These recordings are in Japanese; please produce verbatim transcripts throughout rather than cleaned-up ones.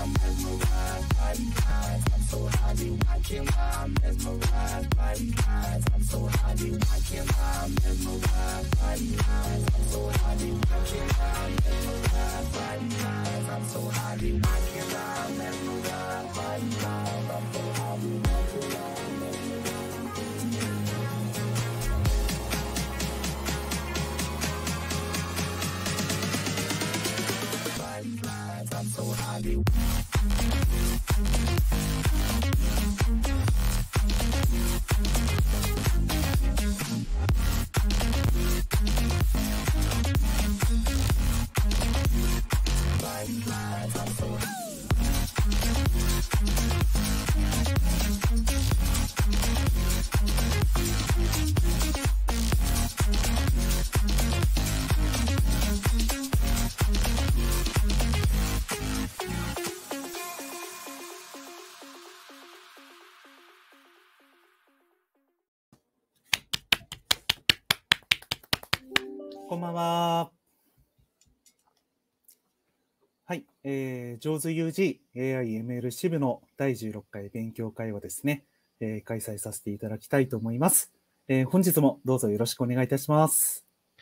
こんばんは。はい、えー、上手 ユージー エーアイエムエル 支部のだいじゅうろっかい勉強会をですね、えー、開催させていただきたいと思います。えー、本日もどうぞよろしくお願いいたします。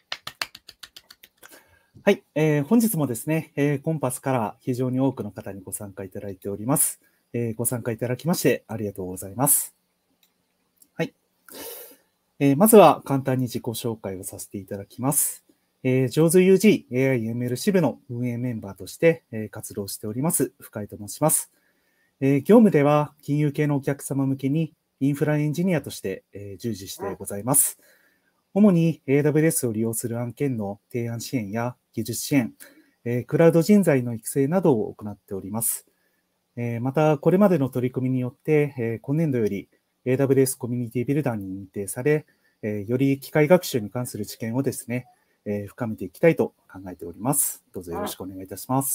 はい、えー、本日もですね、えー、コンパスから非常に多くの方にご参加いただいております。えー、ご参加いただきましてありがとうございます。はい、えー、まずは簡単に自己紹介をさせていただきます。えー、上手 ユージー エーアイエムエル 支部の運営メンバーとして、えー、活動しております、深井と申します。えー、業務では金融系のお客様向けにインフラエンジニアとして、えー、従事してございます。主に エーダブリューエス を利用する案件の提案支援や技術支援、えー、クラウド人材の育成などを行っております。えー、また、これまでの取り組みによって、えー、今年度より エーダブリューエス コミュニティビルダーに認定され、えー、より機械学習に関する知見をですね、えー、深めていきたいと考えております。どうぞよろしくお願いいたします。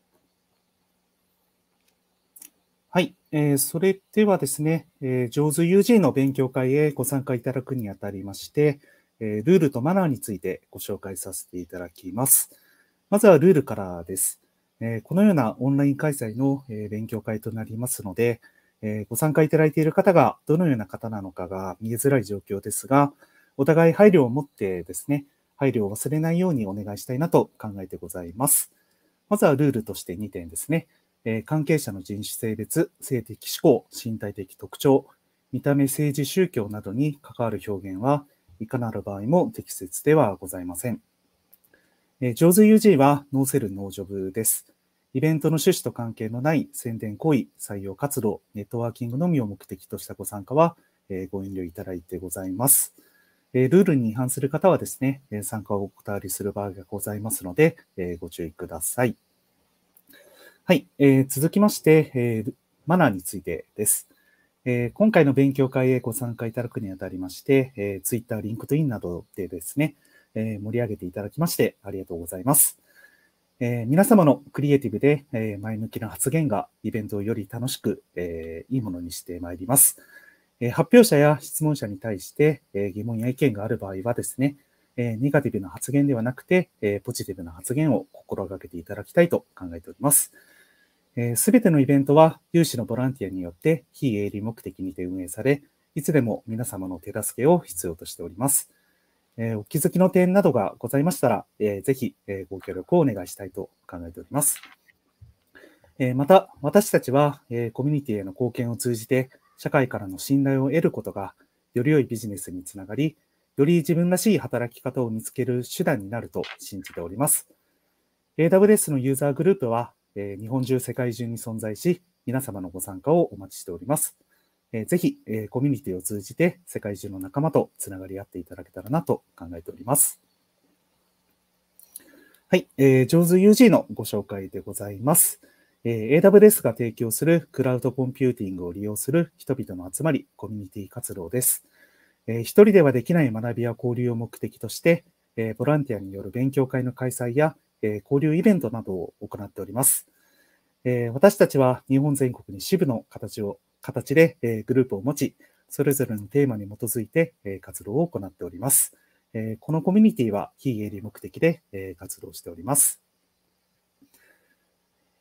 はい、えー、それではですね、えー、上手 ユージー の勉強会へご参加いただくにあたりまして、えー、ルールとマナーについてご紹介させていただきます。まずはルールからです。えー、このようなオンライン開催の、えー、勉強会となりますので、えー、ご参加いただいている方がどのような方なのかが見えづらい状況ですが、お互い配慮を持ってですね、配慮を忘れないようにお願いしたいなと考えてございます。まずはルールとしてにてんですね。えー、関係者の人種、性別、性的指向、身体的特徴、見た目、政治、宗教などに関わる表現はいかなる場合も適切ではございません。えー、上手 ユージー はノーセルノージョブです。イベントの趣旨と関係のない宣伝行為、採用活動、ネットワーキングのみを目的としたご参加は、えー、ご遠慮いただいてございます。えー、ルールに違反する方はですね、参加をお断りする場合がございますので、えー、ご注意ください。はい、えー、続きまして、えー、マナーについてです。えー、今回の勉強会へご参加いただくにあたりまして、えー、Twitter、LinkedIn などでですね、えー、盛り上げていただきましてありがとうございます。えー、皆様のクリエイティブで、えー、前向きな発言がイベントをより楽しく、えー、いいものにしてまいります。えー、発表者や質問者に対して、えー、疑問や意見がある場合はですね、えー、ネガティブな発言ではなくて、えー、ポジティブな発言を心がけていただきたいと考えております。すべてのイベントは有志のボランティアによって非営利目的にて運営され、いつでも皆様の手助けを必要としております。えー、お気づきの点などがございましたら、えー、ぜひ、えー、ご協力をお願いしたいと考えております。えー、また、私たちは、えー、コミュニティへの貢献を通じて、社会からの信頼を得ることが、より良いビジネスにつながり、より自分らしい働き方を見つける手段になると信じております。エーダブリューエス のユーザーグループは、えー、日本中、世界中に存在し、皆様のご参加をお待ちしております。えー、ぜひ、えー、コミュニティを通じて世界中の仲間とつながり合っていただけたらなと考えております。はい、えー、上手 ユージー のご紹介でございます。えー、エーダブリューエス が提供するクラウドコンピューティングを利用する人々の集まり、コミュニティ活動です。えー、一人ではできない学びや交流を目的として、えー、ボランティアによる勉強会の開催や、えー、交流イベントなどを行っております。えー、私たちは日本全国に支部の形を形で、えー、グループを持ち、それぞれのテーマに基づいて、えー、活動を行っております。えー、このコミュニティは非営利目的で、えー、活動しております。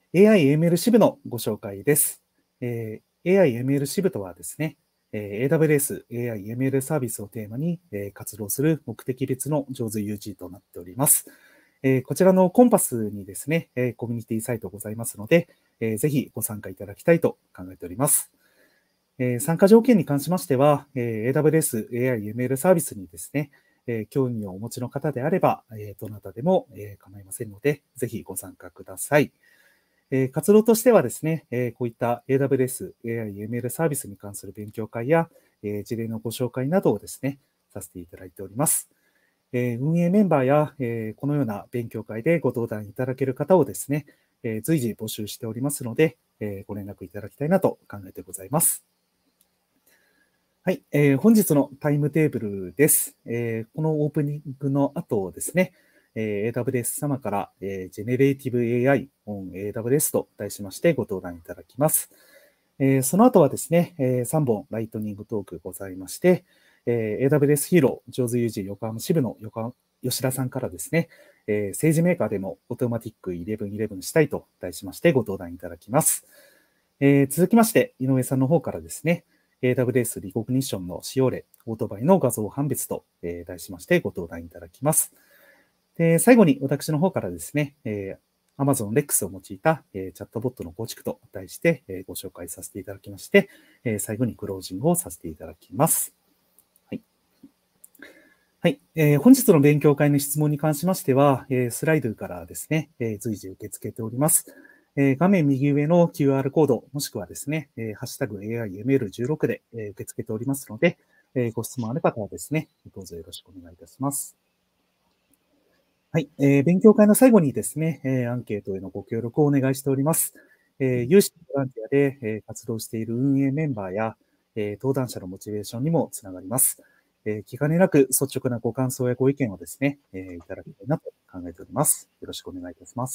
エーアイエムエル 支部のご紹介です。えー、エーアイエムエル 支部とはですね、えー、エーダブリューエス エーアイエムエル サービスをテーマに、えー、活動する目的別の上手 ユージー となっております。えー、こちらのコンパスにですね、えー、コミュニティサイトございますので、えー、ぜひご参加いただきたいと考えております。えー、参加条件に関しましては、えー、エーダブリューエス エーアイエムエル サービスにですね、えー、興味をお持ちの方であれば、えー、どなたでも、えー、構いませんので、ぜひご参加ください。えー、活動としてはですね、えー、こういった エーダブリューエス エーアイエムエル サービスに関する勉強会や、えー、事例のご紹介などをですね、させていただいております。えー、運営メンバーや、えー、このような勉強会でご登壇いただける方をですね、えー、随時募集しておりますので、えー、ご連絡いただきたいなと考えてございます。はい、えー、本日のタイムテーブルです。えー、このオープニングの後ですね、えー、エーダブリューエス 様から、えー、Generative エーアイ on エーダブリューエス と題しましてご登壇いただきます。えー、その後はですね、えー、さんぼんライトニングトークございまして、えー、エーダブリューエス ヒーロー上手 ユージー 横浜支部の横吉田さんからですね、えー、政治メーカーでもオートマティックじゅういちじゅういちしたいと題しましてご登壇いただきます。えー、続きまして、井上さんの方からですね、エーダブリューエス リコグニッションの使用例、オートバイの画像判別と、えー、題しましてご登壇いただきます。で、最後に私の方からですね、えー、Amazon Lex を用いた、えー、チャットボットの構築と題して、えー、ご紹介させていただきまして、えー、最後にクロージングをさせていただきます。はい。はい。えー、本日の勉強会の質問に関しましては、えー、スライドからですね、えー、随時受け付けております。えー、画面右上の キューアール コード、もしくはですね、えー、ハッシュタグ エーアイエムエルじゅうろく で、えー、受け付けておりますので、えー、ご質問ある方はですね、どうぞよろしくお願いいたします。はい、えー。勉強会の最後にですね、えー、アンケートへのご協力をお願いしております。えー、有志ボランティアで、えー、活動している運営メンバーや、えー、登壇者のモチベーションにもつながります。えー、気兼ねなく率直なご感想やご意見をですね、えー、いただきたいなと考えております。よろしくお願いいたします。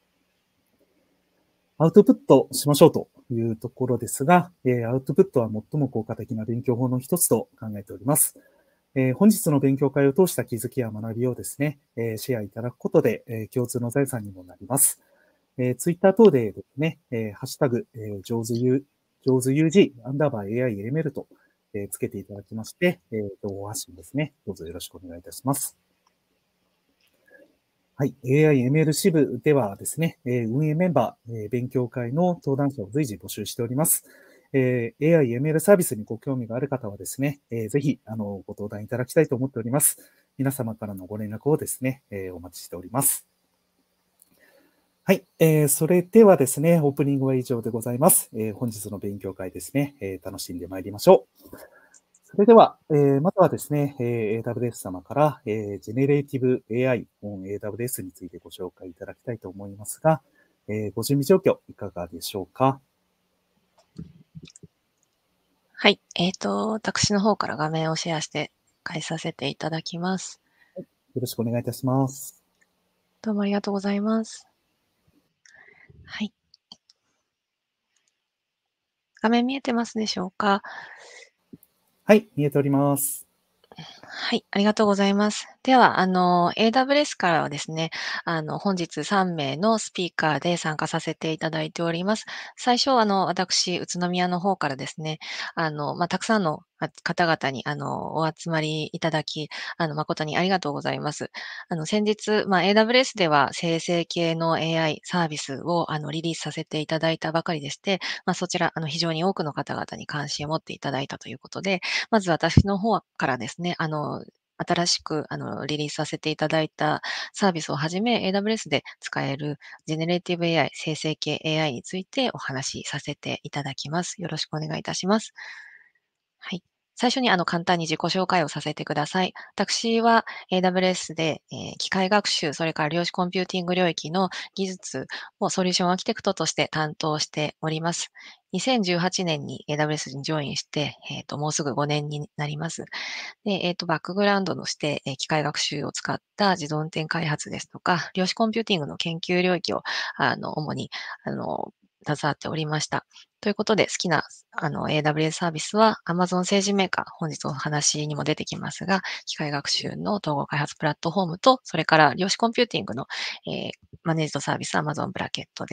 アウトプットしましょうというところですが、えー、アウトプットは最も効果的な勉強法の一つと考えております。えー、本日の勉強会を通した気づきや学びをですね、えー、シェアいただくことで、えー、共通の財産にもなります。えー、ツイッター等でですね、えー、ハッシュタグ、えー、上手 U、上手 ユージー、アンダーバー エーアイエムエル と、えー、つけていただきまして、えー、情報発信ですね、どうぞよろしくお願いいたします。はい。エーアイエムエル 支部ではですね、えー、運営メンバー、えー、勉強会の登壇者を随時募集しております。えー、エーアイエムエル サービスにご興味がある方はですね、えー、ぜひ、あの、ご登壇いただきたいと思っております。皆様からのご連絡をですね、えー、お待ちしております。はい。えー、それではですね、オープニングは以上でございます。えー、本日の勉強会ですね、えー、楽しんでまいりましょう。それでは、えー、まずはですね、えー、エーダブリューエス 様から、えー、Generative エーアイ on エーダブリューエス についてご紹介いただきたいと思いますが、えー、ご準備状況いかがでしょうか。 はい。えっと、私の方から画面をシェアして返させていただきます。 はい、よろしくお願いいたします。 どうもありがとうございます。はい。画面見えてますでしょうか？ はい、見えております。 はい、ありがとうございます。では、あの、エーダブリューエス からはですね、あの、本日さんめいのスピーカーで参加させていただいております。最初、あの、私、宇都宮の方からですね、あの、まあ、たくさんのあ方々に、あの、お集まりいただき、あの、誠にありがとうございます。あの、先日、まあ、エーダブリューエス では生成系の エーアイ サービスを、あの、リリースさせていただいたばかりでして、まあ、そちら、あの、非常に多くの方々に関心を持っていただいたということで、まず私の方からですね、あの、新しくあのリリースさせていただいたサービスをはじめ、エーダブリューエス で使えるジェネレーティブ エーアイ、生成系 エーアイ についてお話しさせていただきます。よろしくお願いいたします。はい。最初にあの簡単に自己紹介をさせてください。私は エーダブリューエス で、えー機械学習、それから量子コンピューティング領域の技術をソリューションアーキテクトとして担当しております。にせんじゅうはちねんに エーダブリューエス にジョインして、えっ、と、もうすぐごねんになります。で、えっ、と、バックグラウンドとして、えー機械学習を使った自動運転開発ですとか、量子コンピューティングの研究領域を、あの、主に、あの、携わっておりました。ということで、好きな、あの、エーダブリューエス サービスは Amazon 政治メーカー、本日お話にも出てきますが、機械学習の統合開発プラットフォームと、それから量子コンピューティングの、えーマネージドサービス Amazon ブラケットです。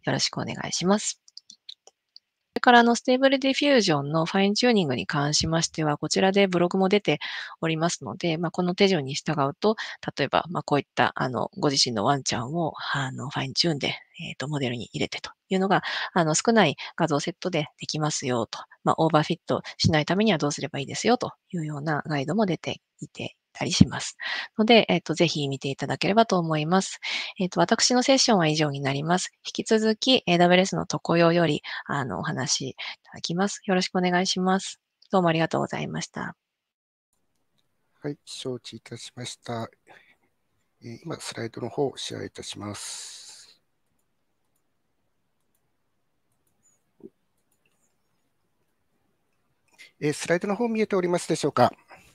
よろしくお願いします。それからあの、ステーブルディフュージョンのファインチューニングに関しましては、こちらでブログも出ておりますので、まあ、この手順に従うと、例えば、まあ、こういったあの、ご自身のワンちゃんをあの、ファインチューンで、えっと、モデルに入れてというのが、あの、少ない画像セットでできますよと。まあ、オーバーフィットしないためにはどうすればいいですよというようなガイドも出ていてたりします。ので、えっと、ぜひ見ていただければと思います。えっと、私のセッションは以上になります。引き続き エーダブリューエス の常用より、あの、お話しいただきます。よろしくお願いします。どうもありがとうございました。 はい、承知いたしました。えー今、スライドの方をシェアいたします。えースライドの方見えておりますでしょうか。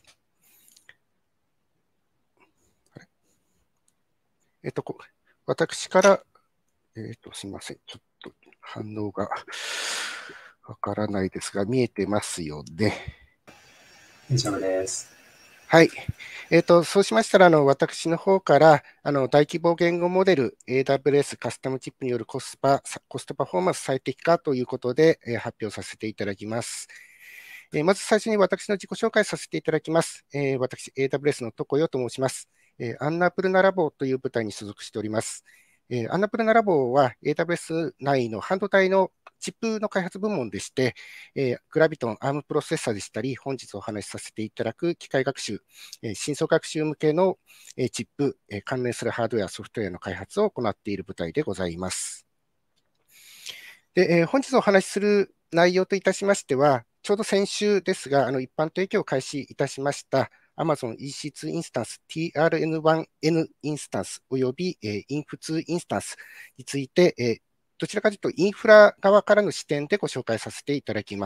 えっと、こ私から、えっと、すみません。ちょっと反応がわからないですが、見えてますよね。 大丈夫です。 はい。えっと、そうしましたら、あの、私の方から、あの、大規模言語モデル エーダブリューエス カスタムチップによるコスパ、コストパフォーマンス最適化ということで、えー発表させていただきます。えーまず最初に私の自己紹介させていただきます。えー私、エーダブリューエス のトコヨと申します。えーアンナプルナラボという部隊に所属しております。えーアンナプルナラボは エーダブリューエス 内の半導体のチップの開発部門でして、えーグラビトン、アームプロセッサーでしたり、本日お話しさせていただく機械学習、えー深層学習向けの、えーチップ、えー関連するハードウェア、ソフトウェアの開発を行っている部隊でございます。で、えー本日お話しする内容といたしましては、ちょうど先週ですが、あの一般提供を開始いたしました Amazon イーシーツー インスタンス ティーアールエヌワンエヌ インスタンスおよび、えー、インフツーインスタンスについて、えーどちらかというとインフラ側からの視点でご紹介させていただきます。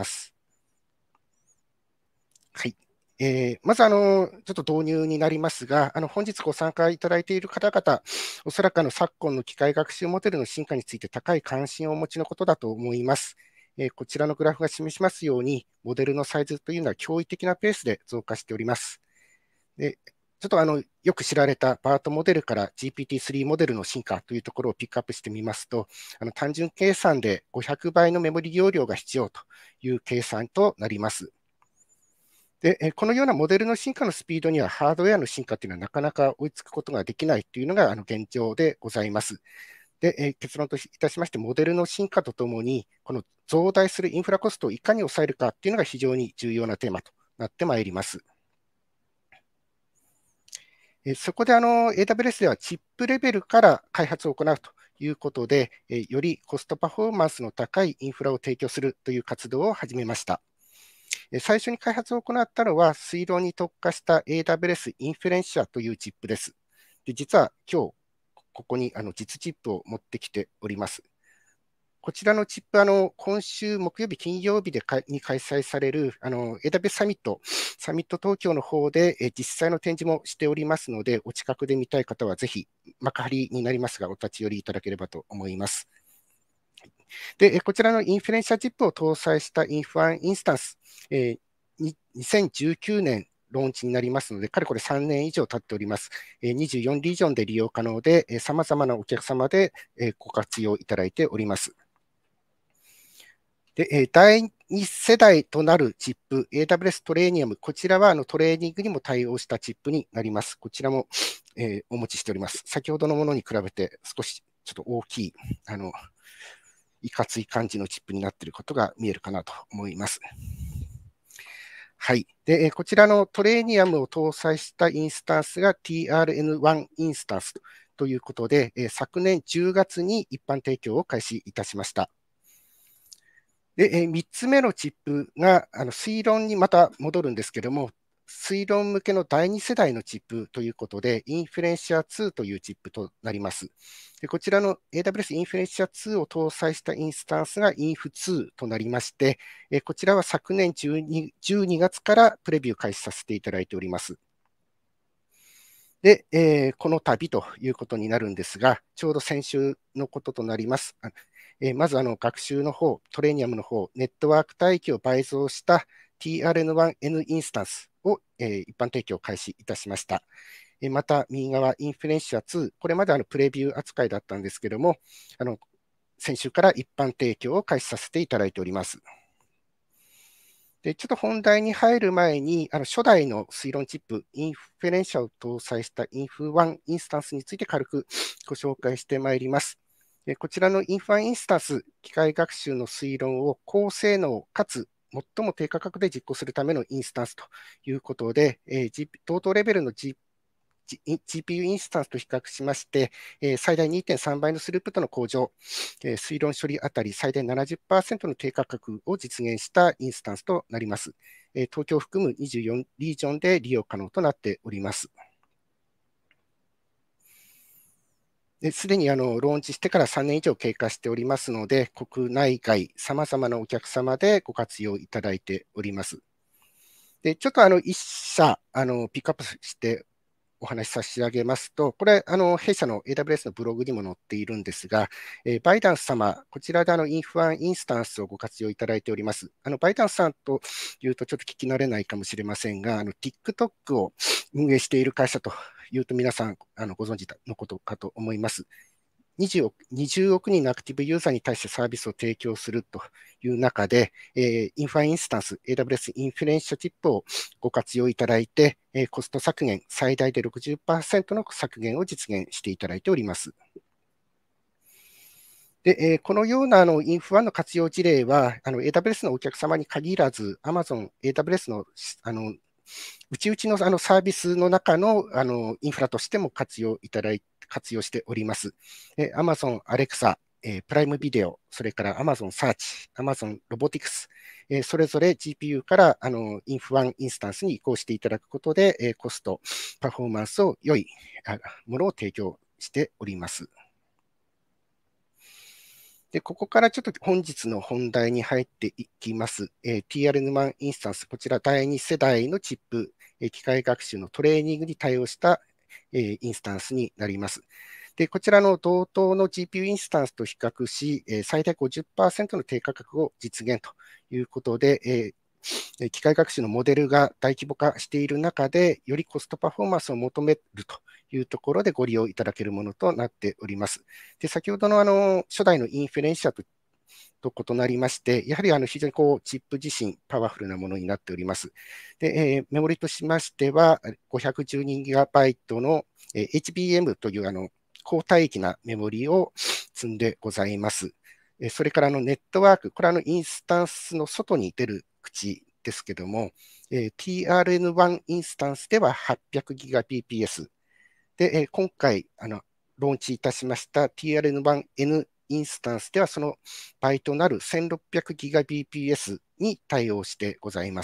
はい。えーまずあの、ちょっと導入になりますが、あの本日ご参加いただいている方々、おそらくあの昨今の機械学習モデルの進化について高い関心をお持ちのことだと思います。えーこちらのグラフが示しますように、モデルのサイズというのは驚異的なペースで増加しております。でちょっとあのよく知られたバートモデルから ジーピーティースリー モデルの進化というところをピックアップしてみますと、あの単純計算でごひゃくばいのメモリ容量が必要という計算となります。で、このようなモデルの進化のスピードにはハードウェアの進化というのはなかなか追いつくことができないというのがあの現状でございます。で、結論といたしまして、モデルの進化とともに、この増大するインフラコストをいかに抑えるかというのが非常に重要なテーマとなってまいります。そこであの エーダブリューエス ではチップレベルから開発を行うということで、よりコストパフォーマンスの高いインフラを提供するという活動を始めました。最初に開発を行ったのは、推論に特化した エーダブリューエス インフレンシアというチップです。で実は今日、ここにあの実チップを持ってきております。こちらのチップ、あの今週木曜日、金曜日でかに開催されるあの エーダブリューエス サミット、サミット東京の方でえ実際の展示もしておりますので、お近くで見たい方はぜひ、幕張になりますが、お立ち寄りいただければと思います。で、こちらのインフレンシャチップを搭載したインフワンインスタンス、えー、にせんじゅうきゅうねんローンチになりますので、かれこれさんねん以上経っております。にじゅうよんリージョンで利用可能で、さまざまなお客様でご活用いただいております。で、だいに世代となるチップ、エーダブリューエス トレーニアム、こちらはあのトレーニングにも対応したチップになります。こちらも、えー、お持ちしております。先ほどのものに比べて少しちょっと大きい、あの、いかつい感じのチップになっていることが見えるかなと思います。はい。で、こちらのトレーニアムを搭載したインスタンスが ティーアールエヌワン インスタンスということで、昨年じゅうがつに一般提供を開始いたしました。で、みっつめのチップが、あの推論にまた戻るんですけども、推論向けのだいに世代のチップということで、インフレンシアツーというチップとなります。でこちらの エーダブリューエス インフレンシアツーを搭載したインスタンスがインフツーとなりまして、こちらは昨年じゅうにがつからプレビュー開始させていただいております。で、えー、この度ということになるんですが、ちょうど先週のこととなります。えー、まずあの学習の方、トレーニアムの方、ネットワーク帯域を倍増した ティーアールエヌワンエヌ インスタンスを、えー、一般提供開始いたしました。えー、また、右側、インフレンシアツー、これまであのプレビュー扱いだったんですけども、あの先週から一般提供を開始させていただいております。でちょっと本題に入る前に、あの初代の推論チップ、インフェレンシャを搭載したインフワンインスタンスについて軽くご紹介してまいります。でこちらのインフワンインスタンス、機械学習の推論を高性能かつ最も低価格で実行するためのインスタンスということで、えー、同等レベルの ジーピーユー インスタンスと比較しまして、えー、最大 にてんさん 倍のスループットの向上、えー、推論処理あたり最大 ななじゅっパーセント の低価格を実現したインスタンスとなります。えー、東京を含むにじゅうよんリージョンで利用可能となっております。すでにあのローンチしてからさんねん以上経過しておりますので、国内外、さまざまなお客様でご活用いただいております。でちょっとあのいっ社あのピックアップしてお話し差し上げますと、これ、あの弊社の エーダブリューエス のブログにも載っているんですが、えー、バイダンス様、こちらであのインフワンインスタンスをご活用いただいております。あのバイダンスさんというとちょっと聞き慣れないかもしれませんが、あの TikTok を運営している会社というと皆さんあのご存知のことかと思います。にじゅうおく、にじゅうおく人のアクティブユーザーに対してサービスを提供するという中で、えー、インファインスタンス、エーダブリューエス インフレンシャチップをご活用いただいて、えー、コスト削減、最大で ろくじゅっパーセント の削減を実現していただいております。でえー、このようなあのインフワンの活用事例は、あの エーダブリューエス のお客様に限らず、Amazon、エーダブリューエス のあの内々のあのサービスの中のあのインフラとしても活用いただいて、活用しております。え Amazon Alexa、えー、プライムビデオ、それから Amazon Search、Amazon Robotics、えー、それぞれ ジーピーユー からあのインフワンインスタンスに移行していただくことで、えー、コスト、パフォーマンスを良いものを提供しております。で、ここからちょっと本日の本題に入っていきます。えー、ティーアールエヌワン インスタンス、こちらだいに世代のチップ、えー、機械学習のトレーニングに対応した、えー、インスタンスになります。で、こちらの同等の ジーピーユー インスタンスと比較し、えー、最大 ごじゅっパーセント の低価格を実現ということで、えー、機械学習のモデルが大規模化している中で、よりコストパフォーマンスを求めるというところでご利用いただけるものとなっております。で、先ほどのあの初代のインフェレンシャとと異なりまして、やはりあの非常にこうチップ自身パワフルなものになっております。で、えー、メモリとしましては、ごひゃくじゅうにギガバイト の エイチビーエム というあの高帯域なメモリを積んでございます。それからあのネットワーク、これはあのインスタンスの外に出る口ですけども、えー、ティーアールエヌワン インスタンスでは はっぴゃくギガビーピーエス。で、えー、今回あのローンチいたしました ティーアールエヌワンエヌ インスタンスではその倍となる せんろっぴゃくギガビーピーエス に対応してございます。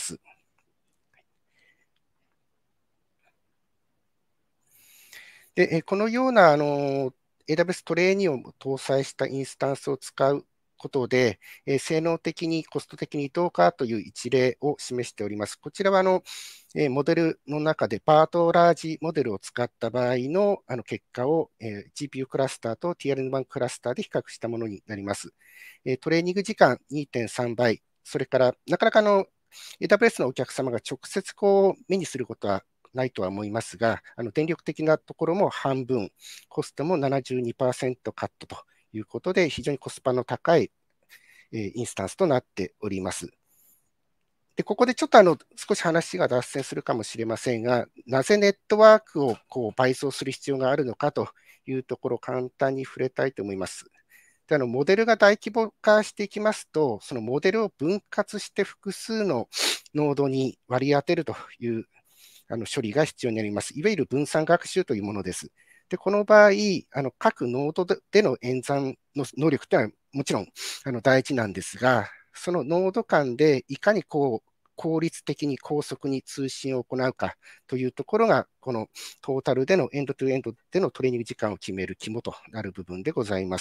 で、このようなあの エーダブリューエス トレーニングを搭載したインスタンスを使うことで、性能的にコスト的にどうかという一例を示しております。こちらはあのモデルの中でパートラージモデルを使った場合のあの結果を ジーピーユー クラスターと ティーアールエヌワン クラスターで比較したものになります。トレーニング時間 にてんさん 倍、それからなかなかの エーダブリューエス のお客様が直接こう目にすることはないとは思いますが、あの電力的なところも半分、コストも ななじゅうにパーセント カットということで、非常にコスパの高い、えー、インスタンスとなっております。で、ここでちょっとあの少し話が脱線するかもしれませんが、なぜネットワークをこう倍増する必要があるのかというところを簡単に触れたいと思います。であのモデルが大規模化していきますと、そのモデルを分割して複数のノードに割り当てるというあの処理が必要になります。いわゆる分散学習というものです。でこの場合、あの各ノードでの演算の能力というのはもちろんあの大事なんですが、そのノード間でいかにこう効率的に高速に通信を行うかというところが、このトータルでのエンドトゥエンドでのトレーニング時間を決める肝となる部分でございます。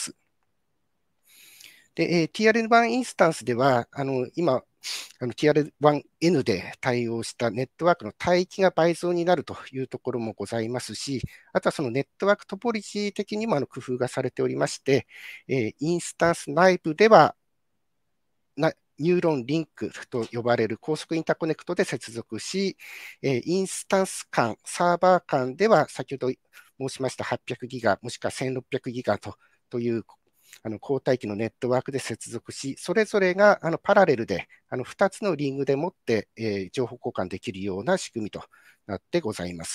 で、ティーアールエヌワン インスタンスでは、あの今、あの ティーアールワンエヌ で対応したネットワークの帯域が倍増になるというところもございますし、あとはそのネットワークトポリシー的にもあの工夫がされておりまして、えー、インスタンス内部ではなニューロンリンクと呼ばれる高速インターコネクトで接続し、えー、インスタンス間、サーバー間では先ほど申しましたはっぴゃくギガ、もしくはせんろっぴゃくギガとというあの交代機のネットワークで接続し、それぞれがあのパラレルであのふたつのリングでもって、えー、情報交換できるような仕組みとなってございます。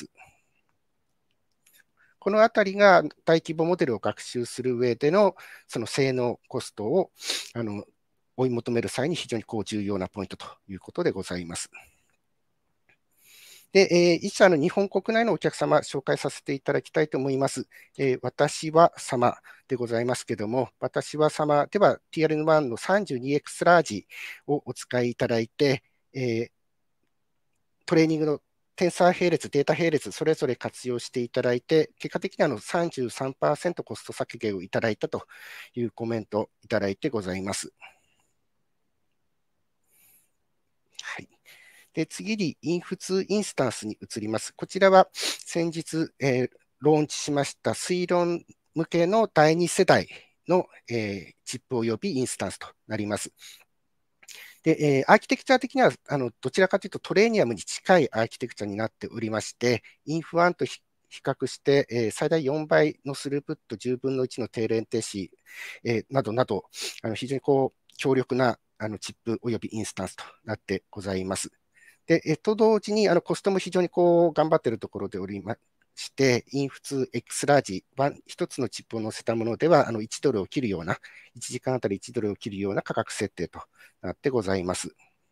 このあたりが大規模モデルを学習する上でのその性能コストをあの追い求める際に非常にこう重要なポイントということでございます。で、えー、一社の日本国内のお客様、紹介させていただきたいと思います。えー、私は様でございますけれども、私は様では ティーアールエヌワン の さんじゅうにエックス ラージをお使いいただいて、えー、トレーニングのテンサー並列、データ並列、それぞれ活用していただいて、結果的にあの さんじゅうさんパーセント コスト削減をいただいたというコメントをいただいてございます。はい。で、次にインフツインスタンスに移ります。こちらは先日、えー、ローンチしました推論向けのだいに世代の、えー、チップ及びインスタンスとなります。で、えー、アーキテクチャ的にはあのどちらかというとトレーニアムに近いアーキテクチャになっておりまして、インフワンと比較して、えー、最大よんばいのスループットじゅうぶんのいちの低連停止、えー、などなど、あの非常にこう強力なあのチップ及びインスタンスとなってございます。で、えっと、同時に、あの、コストも非常にこう、頑張っているところでおりまして、インフツ X ラージ、一つのチップを載せたものでは、あの、いちドルを切るような、いちじかんあたりいちドルを切るような価格設定となってございます。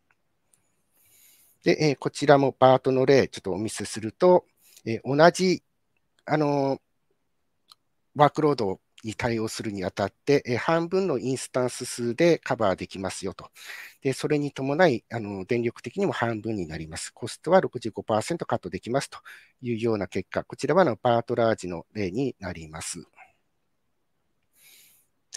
で、えこちらもパートの例、ちょっとお見せすると、え同じ、あの、ワークロードに対応するにあたって、え半分のインスタンス数でカバーできますよと。で、それに伴い、あの、電力的にも半分になります。コストは ろくじゅうごパーセント カットできますというような結果、こちらはあのパートラージの例になります。はい、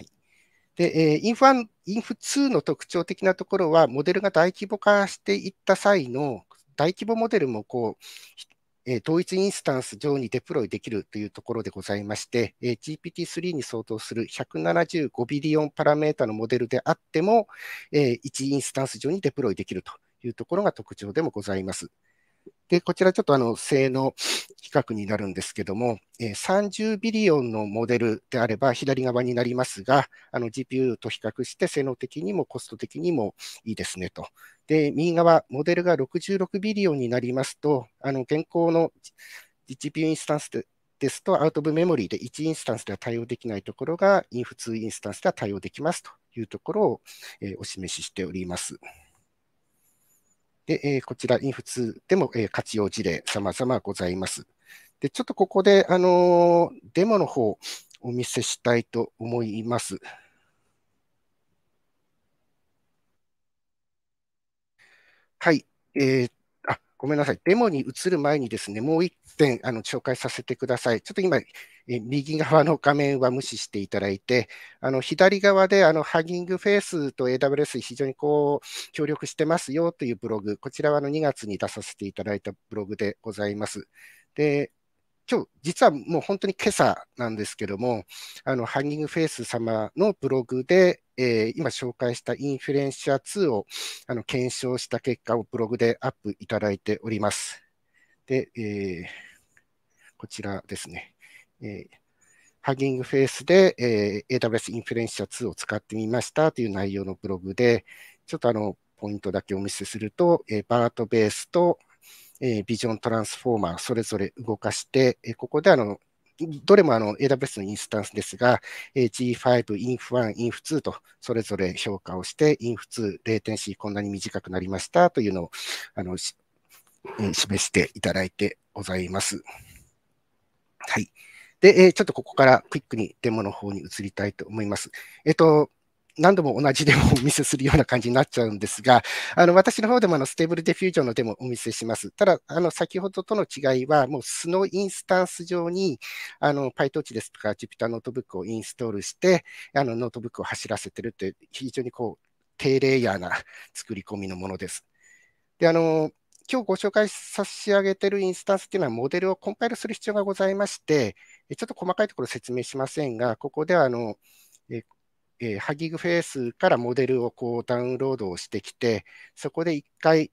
で、えー、インフワン、インフツーの特徴的なところは、モデルが大規模化していった際の大規模モデルもこう、同一インスタンス上にデプロイできるというところでございまして、ジーピーティースリー に相当するひゃくななじゅうごビリオンパラメータのモデルであっても、いちインスタンス上にデプロイできるというところが特徴でもございます。で、こちらちょっとあの性能比較になるんですけども、さんじゅうビリオンのモデルであれば左側になりますが、あの ジーピーユー と比較して性能的にもコスト的にもいいですねと。で、右側、モデルがろくじゅうろくビリオンになりますと、あの現行の ジーピーユー インスタンスでですと、アウトオブメモリーでいちインスタンスでは対応できないところが、インフツーインスタンスでは対応できますというところを、えー、お示ししております。で、えー、こちら、インフツーでも、えー、活用事例様々ございます。で、ちょっとここで、あのー、デモの方、お見せしたいと思います。はい。えー、あ、ごめんなさい。デモに移る前にですね、もう一点、あの、紹介させてください。ちょっと今、え右側の画面は無視していただいて、あの、左側で、あの、ハギングフェイスと エーダブリューエス 非常にこう、協力してますよというブログ、こちらはあのにがつに出させていただいたブログでございます。で、今日、実はもう本当に今朝なんですけども、あの、ハンギングフェイス様のブログで、えー、今紹介したインフルエンシャーツーをあの検証した結果をブログでアップいただいております。で、えー、こちらですね。えー、ハギングフェイスで、えー、エーダブリューエス インフルエンシャーツーを使ってみましたという内容のブログで、ちょっとあの、ポイントだけお見せすると、えー、バートベースと、えー、ビジョントランスフォーマー、それぞれ動かして、えー、ここであの、どれもあの エーダブリューエス のインスタンスですが、えー、ジーファイブ、インフワン、インフツーとそれぞれ評価をして、インフツー、レイテンシーこんなに短くなりましたというのをあの、えー、示していただいてございます。はい。で、えー、ちょっとここからクイックにデモの方に移りたいと思います。えっと、何度も同じデモをお見せするような感じになっちゃうんですが、あの私の方でもあのステーブルディフュージョンのデモをお見せします。ただ、あの先ほどとの違いは、もう素のインスタンス上にあの PyTorch ですとか Jupyter ノートブックをインストールして、あのノートブックを走らせているという、非常にこう低レイヤーな作り込みのものです。で、あの今日ご紹介差し上げているインスタンスというのは、モデルをコンパイルする必要がございまして、ちょっと細かいところ説明しませんが、ここではあの、ええー、ハギグフェイスからモデルをこうダウンロードをしてきて、そこで一回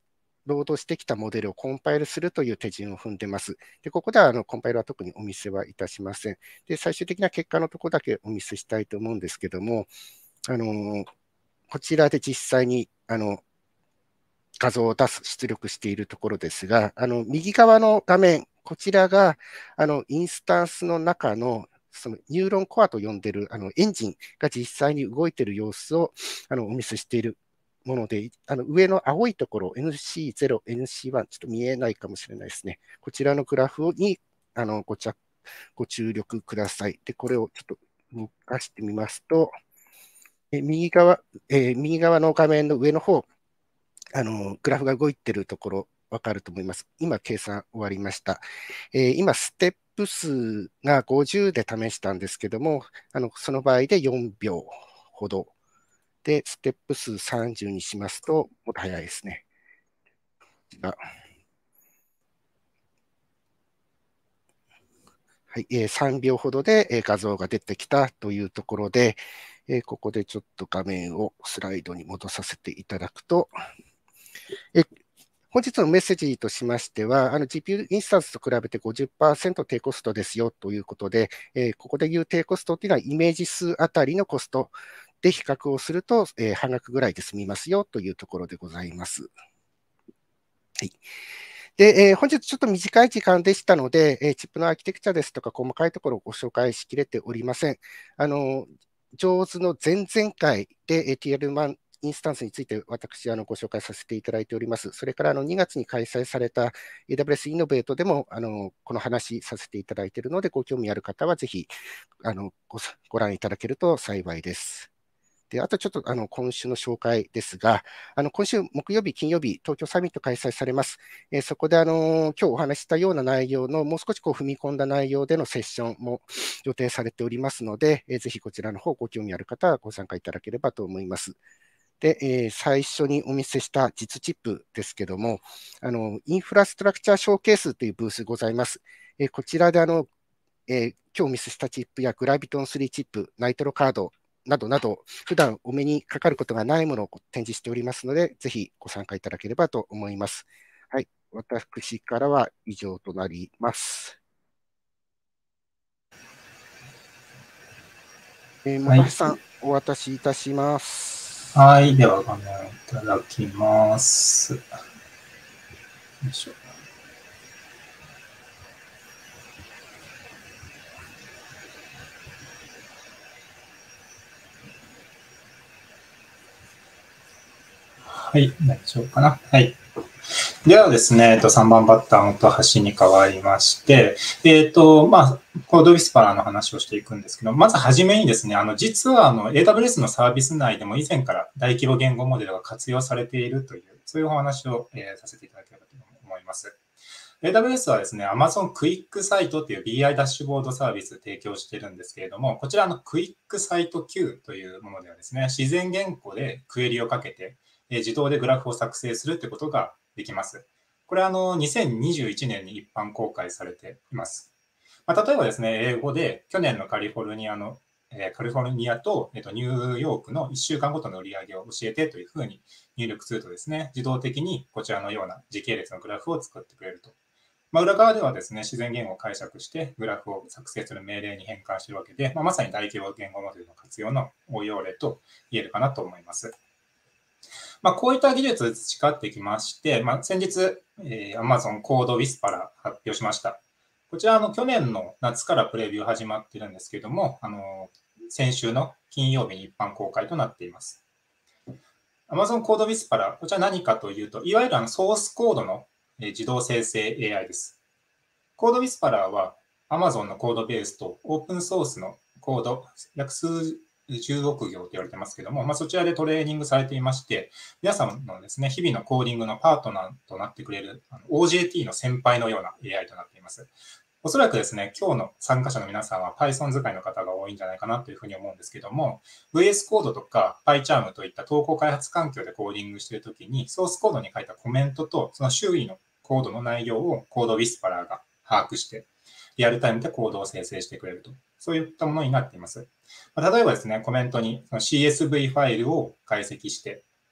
ロードしてきたモデルをコンパイルするという手順を踏んでます。で、ここではあのコンパイルは特にお見せはいたしません。で、最終的な結果のところだけお見せしたいと思うんですけども、あのこちらで実際にあの画像を出す、出力しているところですが、あの右側の画面、こちらがあのインスタンスの中のそのニューロンコアと呼んでいるあのエンジンが実際に動いている様子をあのお見せしているもので、あの上の青いところ、エヌシーゼロ、エヌシーワン、ちょっと見えないかもしれないですね。こちらのグラフにあの ご, 着ご注力ください。で、これをちょっと動かしてみますと、え右側、えー、右側の画面の上の方、あのグラフが動いているところ、わかると思います。今、計算終わりました。えー、今、ステップ数がごじゅうで試したんですけども、あのその場合でよんびょうほど。で、ステップ数さんじゅうにしますと、もっと早いですね。はい、えー、さんびょうほどで、えー、画像が出てきたというところで、えー、ここでちょっと画面をスライドに戻させていただくと、え本日のメッセージとしましては、あの ジーピーユー インスタンスと比べて ごじゅっパーセント 低コストですよということで、えー、ここでいう低コストというのはイメージ数あたりのコストで比較をすると、えー、半額ぐらいで済みますよというところでございます。はい。で、えー、本日ちょっと短い時間でしたので、えー、チップのアーキテクチャですとか細かいところをご紹介しきれておりません。あの、上手の前々回で エーティーエル マンインスタンスについて私、あのご紹介させていただいております。それからあのにがつに開催された エーダブリューエス イノベートでもあのこの話させていただいているので、ご興味ある方はぜひあの ご, ご覧いただけると幸いです。であとちょっとあの今週の紹介ですが、あの今週木曜日、金曜日、東京サミット開催されます。えー、そこであの今日お話ししたような内容のもう少しこう踏み込んだ内容でのセッションも予定されておりますので、えー、ぜひこちらの方ご興味ある方はご参加いただければと思います。で、えー、最初にお見せした実チップですけども、あのインフラストラクチャーショーケースというブースございます。えー、こちらであの、えー、今日お見せしたチップやグラビトンスリーチップ、ナイトロカードなどなど、普段お目にかかることがないものを展示しておりますので、ぜひご参加いただければと思います。はい、私からは以上となります。えー、本橋さん、はい、お渡しいたします。 はい、では画面をいただきます。よいしょ。はい、大丈夫かな。はい。ではですね、さんばんバッターの本橋に変わりまして、えっと、まあ、コードウィスパラーの話をしていくんですけど、まずはじめにですね、あの、実はあの エーダブリューエス のサービス内でも以前から大規模言語モデルが活用されているという、そういうお話を、えー、させていただければと思います。エーダブリューエス はですね、Amazon クイックサイトという ビーアイ ダッシュボードサービスを提供しているんですけれども、こちらのクイックサイト Q というものではですね、自然言語でクエリをかけて、えー、自動でグラフを作成するということができます。これはあのにせんにじゅういちねんに一般公開されています。まあ、例えばですね、英語で去年のカリフォルニアの、えー、カリフォルニアと、えー、とニューヨークのいっしゅうかんごとの売り上げを教えてというふうに入力するとですね、自動的にこちらのような時系列のグラフを作ってくれると。まあ、裏側ではですね、自然言語を解釈してグラフを作成する命令に変換しているわけで、まあ、まさに大規模言語モデルの活用の応用例と言えるかなと思います。まあ、こういった技術を培ってきまして、まあ、先日、えー、Amazon コードウィスパラ発表しました。こちらの去年の夏からプレビュー始まっているんですけれども、あの先週の金曜日に一般公開となっています。Amazon コードウィスパラ、こちら何かというと、いわゆるあのソースコードの自動生成 エーアイ です。コードウィスパラは Amazon のコードベースとオープンソースのコード、約数じゅうおく行と言われてますけども、まあ、そちらでトレーニングされていまして、皆さんのですね、日々のコーディングのパートナーとなってくれる オージェーティー の先輩のような エーアイ となっています。おそらくですね、今日の参加者の皆さんは Python 使いの方が多いんじゃないかなというふうに思うんですけども、ブイエス コードとか PyCharm といった投稿開発環境でコーディングしているときに、ソースコードに書いたコメントとその周囲のコードの内容をコードウィスパラーが把握して、リアルタイムでコードを生成してくれると。そういったものになっています。例えばですね、コメントに シーエスブイ ファイルを解析して、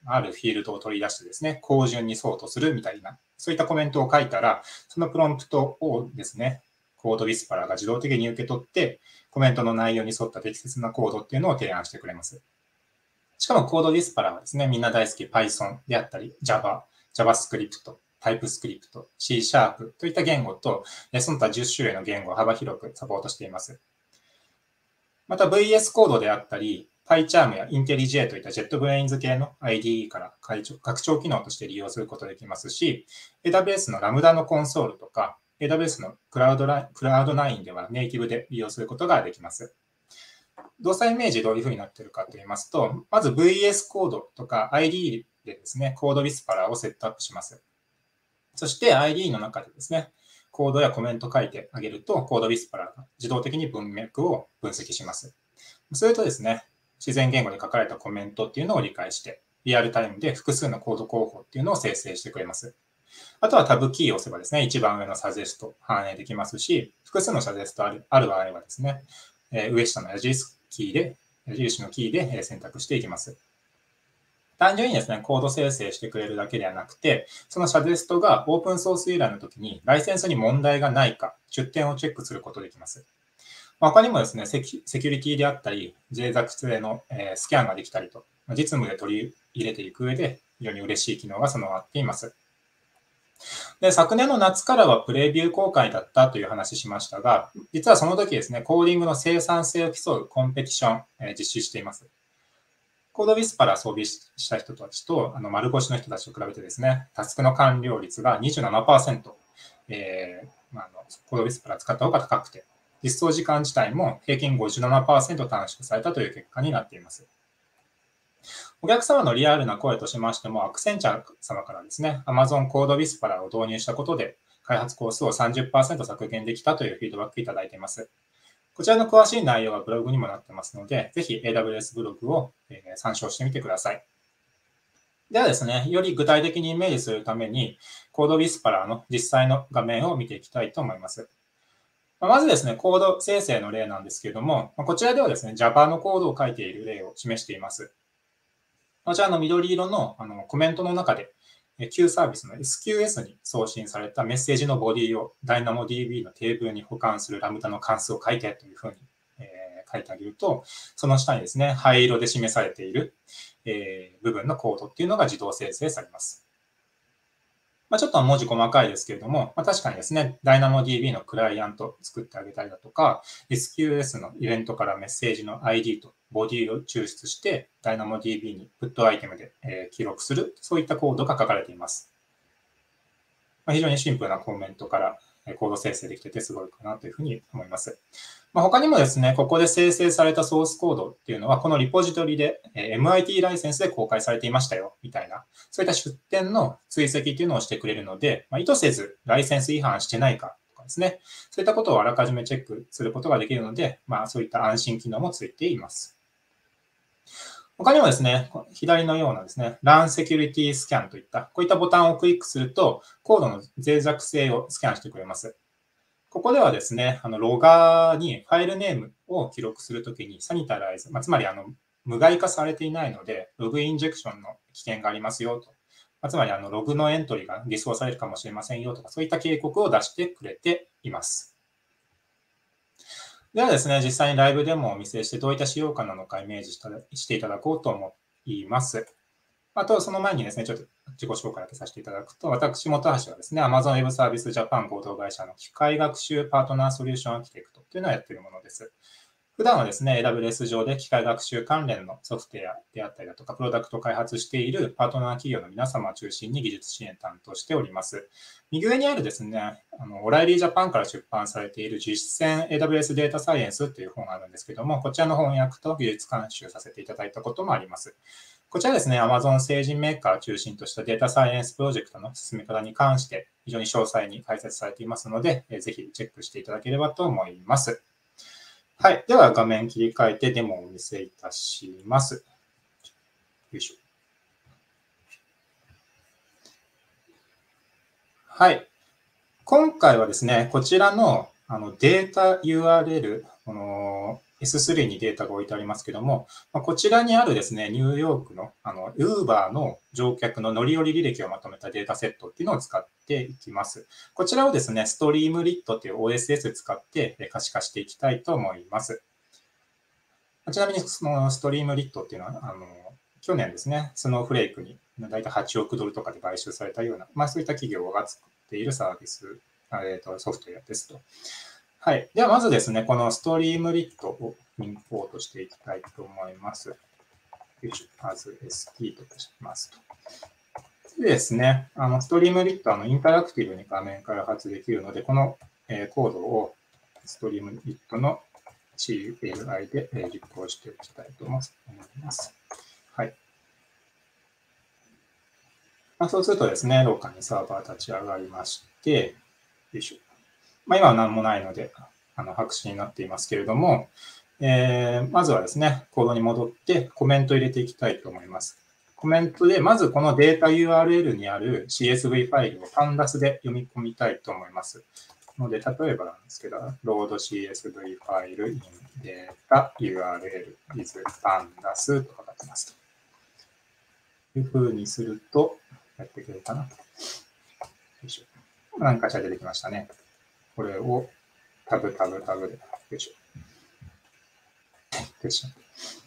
あるフィールドを取り出してですね、項順に相当するみたいな、そういったコメントを書いたら、そのプロンプトをですね、コードウィスパラーが自動的に受け取って、コメントの内容に沿った適切なコードっていうのを提案してくれます。しかもコードウィスパラーはですね、みんな大好き Python であったり、Java、JavaScript、TypeScript、C シャープといった言語と、その他じゅっ種類の言語を幅広くサポートしています。また ブイエス コードであったり、PyCharm や IntelliJ といった JetBrains 系の アイディー から拡張機能として利用することができますし、エーダブリューエス の Lambda のコンソールとか、エーダブリューエス のクラウドライン、クラウドナインではネイティブで利用することができます。動作イメージどういうふうになっているかと言いますと、まず ブイエス コードとか アイディー でですね、コードウィスパラーをセットアップします。そして アイディー の中でですね、コードやコメント書いてあげると、コードウィスパラーが自動的に文脈を分析します。それとですね、自然言語で書かれたコメントっていうのを理解して、リアルタイムで複数のコード候補っていうのを生成してくれます。あとはタブキーを押せばですね、一番上のサジェスト反映できますし、複数のサジェストあるある場合はですね、えー、上下の矢印キーで、矢印のキーで選択していきます。単純にですね、コード生成してくれるだけではなくて、そのサジェストがオープンソース由来の時にライセンスに問題がないか、出典をチェックすることができます。他にもですね、セキュリティであったり、脆弱性のスキャンができたりと、実務で取り入れていく上で非常に嬉しい機能が備わっています。で、昨年の夏からはプレビュー公開だったという話しましたが、実はその時ですね、コーディングの生産性を競うコンペティション、えー、実施しています。コードウィスパラ装備した人たちと、あの丸腰の人たちと比べてですね、タスクの完了率が にじゅうななパーセント、えーまあ、あのコードウィスパラ使った方が高くて、実装時間自体も平均 ごじゅうななパーセント 短縮されたという結果になっています。お客様のリアルな声としましても、アクセンチャー様からですね、Amazon コードウィスパラを導入したことで、開発コースを さんじゅっパーセント 削減できたというフィードバックいただいています。こちらの詳しい内容はブログにもなってますので、ぜひ エーダブリューエス ブログを参照してみてください。ではですね、より具体的にイメージするために、コードウィスパラの実際の画面を見ていきたいと思います。まずですね、コード生成の例なんですけれども、こちらではですね、Java のコードを書いている例を示しています。こちらの緑色のあのコメントの中で、Q サービスの エスキューエス に送信されたメッセージのボディを DynamoDB のテーブルに保管するラムダの関数を書いてというふうに、えー、書いてあげると、その下にですね、灰色で示されている、えー、部分のコードっていうのが自動生成されます。まあ、ちょっと文字細かいですけれども、まあ、確かにですね、DynamoDB のクライアント作ってあげたりだとか、エスキューエス のイベントからメッセージの アイディー とボディを抽出して、DynamoDB にプットアイテムで、えー、記録する、そういったコードが書かれています。まあ、非常にシンプルなコメントからコード生成できててすごいかなというふうに思います。まあ、他にもですね、ここで生成されたソースコードっていうのは、このリポジトリで エムアイティー ライセンスで公開されていましたよ、みたいな、そういった出典の追跡っていうのをしてくれるので、まあ、意図せずライセンス違反してないかとかですね、そういったことをあらかじめチェックすることができるので、まあ、そういった安心機能もついています。他にもですね、左のようなですね、Run Security Scan といった、こういったボタンをクリックすると、コードの脆弱性をスキャンしてくれます。ここではですね、あのロガーにファイルネームを記録するときにサニタライズ、まあ、つまりあの無害化されていないので、ログインジェクションの危険がありますよと。まあ、つまりあのログのエントリーが偽装されるかもしれませんよとか、そういった警告を出してくれています。ではですね、実際にライブデモをお見せしてどういった使用感なのかイメージしていただこうと思います。あと、その前にですね、ちょっと自己紹介だけさせていただくと、私、本橋はですね、Amazon Web Service Japan 合同会社の機械学習パートナーソリューションアーキテクトというのをやっているものです。普段はですね、エーダブリューエス 上で機械学習関連のソフトウェアであったりだとか、プロダクトを開発しているパートナー企業の皆様を中心に技術支援担当しております。右上にあるですね、あのオライリージャパンから出版されている実践 エーダブリューエス データサイエンスという本があるんですけども、こちらの翻訳と技術監修させていただいたこともあります。こちらですね、Amazon 製品メーカーを中心としたデータサイエンスプロジェクトの進め方に関して非常に詳細に解説されていますので、ぜひチェックしていただければと思います。はい。では画面切り替えてデモをお見せいたします。よいしょ。はい。今回はですね、こちらのあのデータ ユーアールエル、このエススリー にデータが置いてありますけども、まあ、こちらにあるですね、ニューヨークの、あの、Uber の乗客の乗り降り履歴をまとめたデータセットっていうのを使っていきます。こちらをですね、ストリームリットっていう オーエスエス 使って可視化していきたいと思います。ちなみに、そのストリームリットっていうのは、あの、去年ですね、スノーフレークにだいたいはちおくドルとかで買収されたような、まあそういった企業が作っているサービス、えーと、ソフトウェアですと。はい。ではまずですね、このストリームリットをインポートしていきたいと思います。よいしょ。まず エスティー としますと。でですね、あのストリームリットはあのインタラクティブに画面開発できるので、この、えー、コードをストリームリットの シーエルアイ で、えー、実行していきたいと思います。はい。まあ、そうするとですね、ローカルにサーバー立ち上がりまして、よいしょ。まあ、今は何もないので、あの白紙になっていますけれども、えー、まずはですね、コードに戻ってコメントを入れていきたいと思います。コメントで、まずこのデータ ユーアールエル にある シーエスブイ ファイルをパンダスで読み込みたいと思います。ので、例えばなんですけど、load シーエスブイ ファイル in data ユーアールエル is pandas とか書きますと。いうふうにすると、やってくれるかな。よいしょ。何かしら出てきましたね。これをタブタブタブで、よいしょ。よいしょ。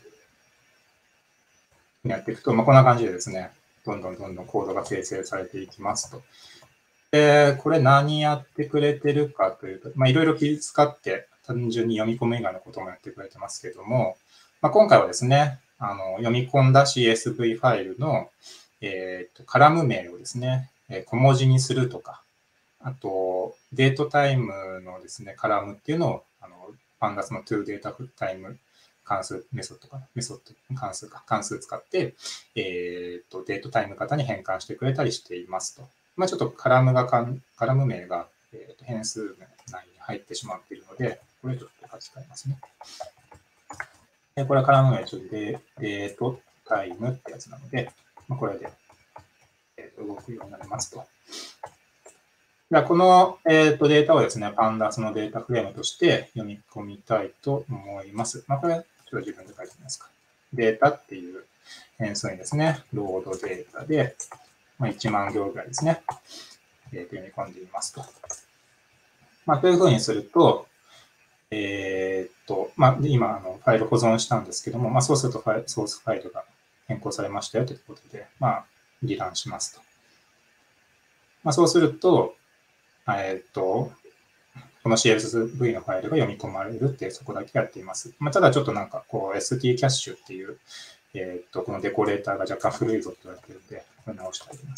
やっていくと、まあ、こんな感じでですね、どんどんどんどんコードが生成されていきますと。で、これ何やってくれてるかというと、まあ、いろいろ気遣って単純に読み込む以外のこともやってくれてますけども、まあ、今回はですね、あの読み込んだ シーエスブイ ファイルの、えー、とカラム名をですね、小文字にするとか、あと、デートタイムのですね、カラムっていうのを、あの、パンダスの to データタイム関数、メソッドかな、メソッド、関数か、関数使って、えっと、デートタイム型に変換してくれたりしていますと。まあ、ちょっとカラムがかん、カラム名が、えー、と変数内に入ってしまっているので、これちょっと書き換えますね。でこれはカラム名ちょっとデートタイムってやつなので、まあ、これで、えー、と動くようになりますと。ではこの、えー、とデータをですね、パンダスのデータフレームとして読み込みたいと思います。まあ、これ、ちょっと自分で書いてみますか。データっていう変数にですね、ロードデータで、まあ、いちまん行ぐらいですね、えー、と読み込んでいますと。まあ、というふうにすると、えっ、ー、と、まあ、今あの、ファイル保存したんですけども、まあ、そうするとファイルソースファイルが変更されましたよということで、まあ、リランしますと。まあ、そうすると、えっ、ー、と、この シーエスブイ のファイルが読み込まれるっていう、そこだけやっています。まあ、ただちょっとなんか、こう、エスティー キャッシュっていう、えっ、ー、と、このデコレーターが若干古いぞと言われているので、これ直してあります。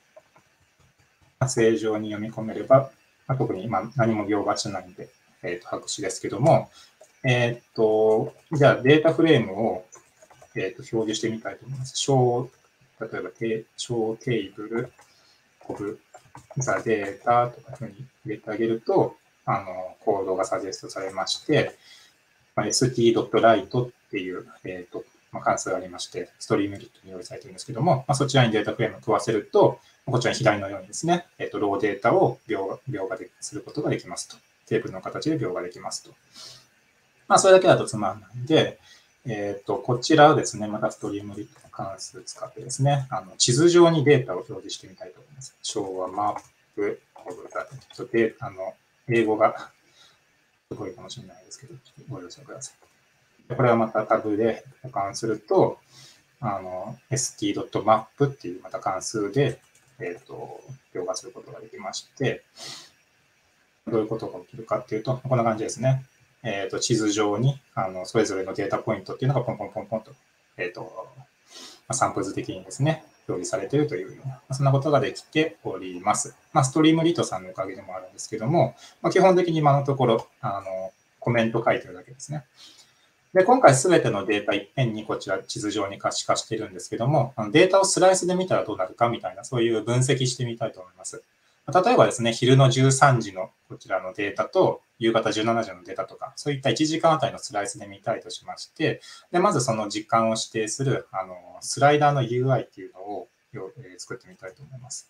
正常に読み込めれば、まあ、特に今何も描画してないんで、えっ、ー、と、白紙ですけども、えっ、ー、と、じゃあデータフレームを、えー、と表示してみたいと思います。小、例えば、小テーブル、コブ、ザデータとかいうふうに入れてあげると、あの、コードがサジェストされまして、まあ、エスティー ドットライト っていう、えーとまあ、関数がありまして、ストリームリットに用意されているんですけども、まあ、そちらにデータフレームを食わせると、こちらに左のようにですね、えーと、ローデータを描画することができますと。テーブルの形で描画できますと。まあ、それだけだとつまんないんで、えっ、ー、と、こちらをですね、またストリームリットの関数を使ってですね、あの地図上にデータを表示してみたいと思います。昭和マップ、ちょっとデータ、あの、英語がすごいかもしれないですけど、ちょっとご了承ください。これはまたタブで保管すると、あの、エスティー ドットマップ っていうまた関数で、えっ、ー、と、描画することができまして、どういうことが起きるかっていうと、こんな感じですね。えーと、地図上にあのそれぞれのデータポイントっていうのがポンポンポンポンと、えーとまあ、サンプル図的にですね、表示されているというような、そんなことができております。まあ、ストリームリットさんのおかげでもあるんですけども、まあ、基本的に今のところあのコメント書いてるだけですね。で、今回すべてのデータいっぺんにこちら地図上に可視化しているんですけども、あのデータをスライスで見たらどうなるかみたいな、そういう分析してみたいと思います。例えばですね、昼のじゅうさんじのこちらのデータと、夕方じゅうしちじのデータとか、そういったいちじかんあたりのスライスで見たいとしまして、でまずその時間を指定するあのスライダーの ユーアイ っていうのを、えー、作ってみたいと思います。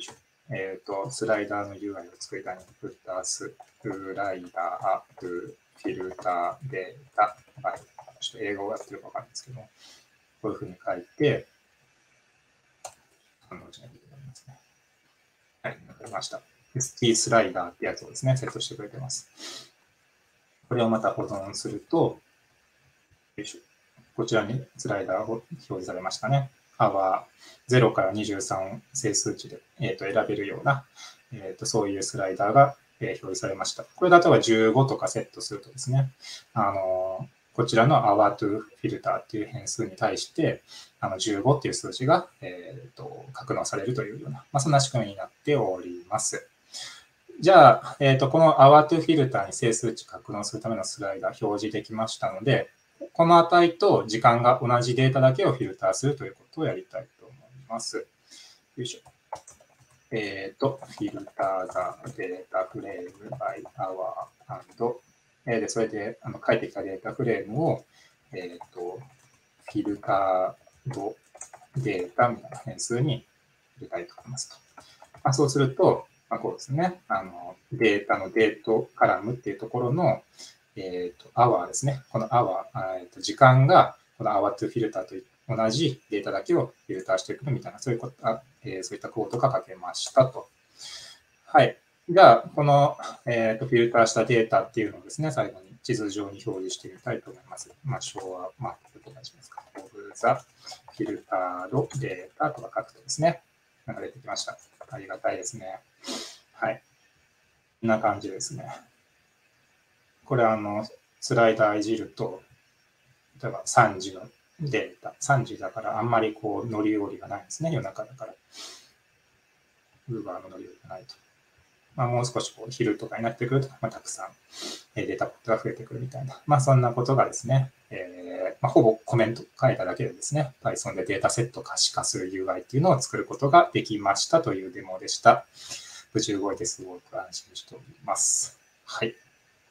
えっ、ー、と、スライダーの ユーアイ を作りたいので、プッタースライダーフィルターデータ、はい、ちょっと英語をやってるかわかんないですけど、こういうふうに書いて、反応しなきゃいけないですね。はい、わかりました。エスティー スライダーってやつをですね、セットしてくれてます。これをまた保存すると、よいしょ、こちらにスライダーを表示されましたね。Hour ゼロからにじゅうさん整数値で、えー、と選べるような、えー、とそういうスライダーが、えー、表示されました。これ例えばじゅうごとかセットするとですね、あのー、こちらの Hour to Filter っていう変数に対して、あのじゅうごっていう数字が、えー、と格納されるというような、まあ、そんな仕組みになっております。じゃあ、えー、とこの Hour to Filter に整数値格納するためのスライダー表示できましたので、この値と時間が同じデータだけをフィルターするということをやりたいと思います。よいしょ。えっ、ー、と、フィルターザデータフレーム by hour and、えー、で、それであの書いてきたデータフレームを、えっ、ー、と、フィルタードデータみたいな変数に入れたいと思いますと。まあ、そうすると、まあ、こうですね、あのデータのデートカラムっていうところの、えっ、ー、と、hour ですね。この hour、えー、と時間がこの hour to filter と同じデータだけをフィルターしてくるみたいな、そういうこと、えー、そういったコードが書けましたと。はい。じゃあ、この、えー、とフィルターしたデータっていうのをですね、最後に地図上に表示してみたいと思います。まあ、昭和マップとかしますか。of the filtered data とか書くとですね、なんか出てきました。ありがたいですね。はい。こんな感じですね。これあの、スライダーいじると、例えばさんじのデータ、さんじだからあんまりこう乗り降りがないんですね、夜中だから。ウーバーの乗り降りがないと。まあ、もう少しこう昼とかになってくると、まあ、たくさんデータポットが増えてくるみたいな、まあ、そんなことがですね、えーまあ、ほぼコメント書いただけでですね、Python でデータセット可視化する ユーアイ っていうのを作ることができましたというデモでした。無事動いてすごく安心しております。はい。